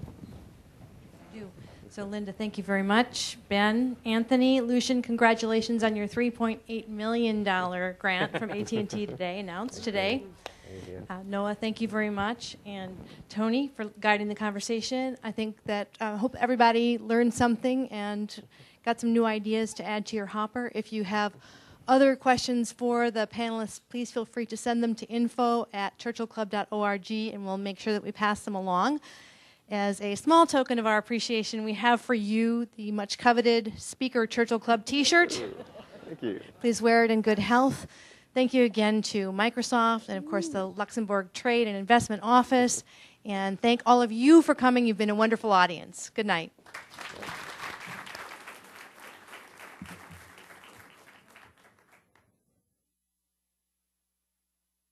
I do. So Linda, thank you very much. Ben, Anthony, Lucien, congratulations on your three point eight million dollars grant from A T and T today, announced today. Uh, Noah, thank you very much. And Tony for guiding the conversation. I think that I uh, hope everybody learned something and got some new ideas to add to your hopper. If you have other questions for the panelists, please feel free to send them to info at churchill club dot org, and we'll make sure that we pass them along. As a small token of our appreciation, we have for you the much coveted Speaker Churchill Club t-shirt. Thank you. Please wear it in good health. Thank you again to Microsoft and, of course, the Luxembourg Trade and Investment Office. And thank all of you for coming. You've been a wonderful audience. Good night.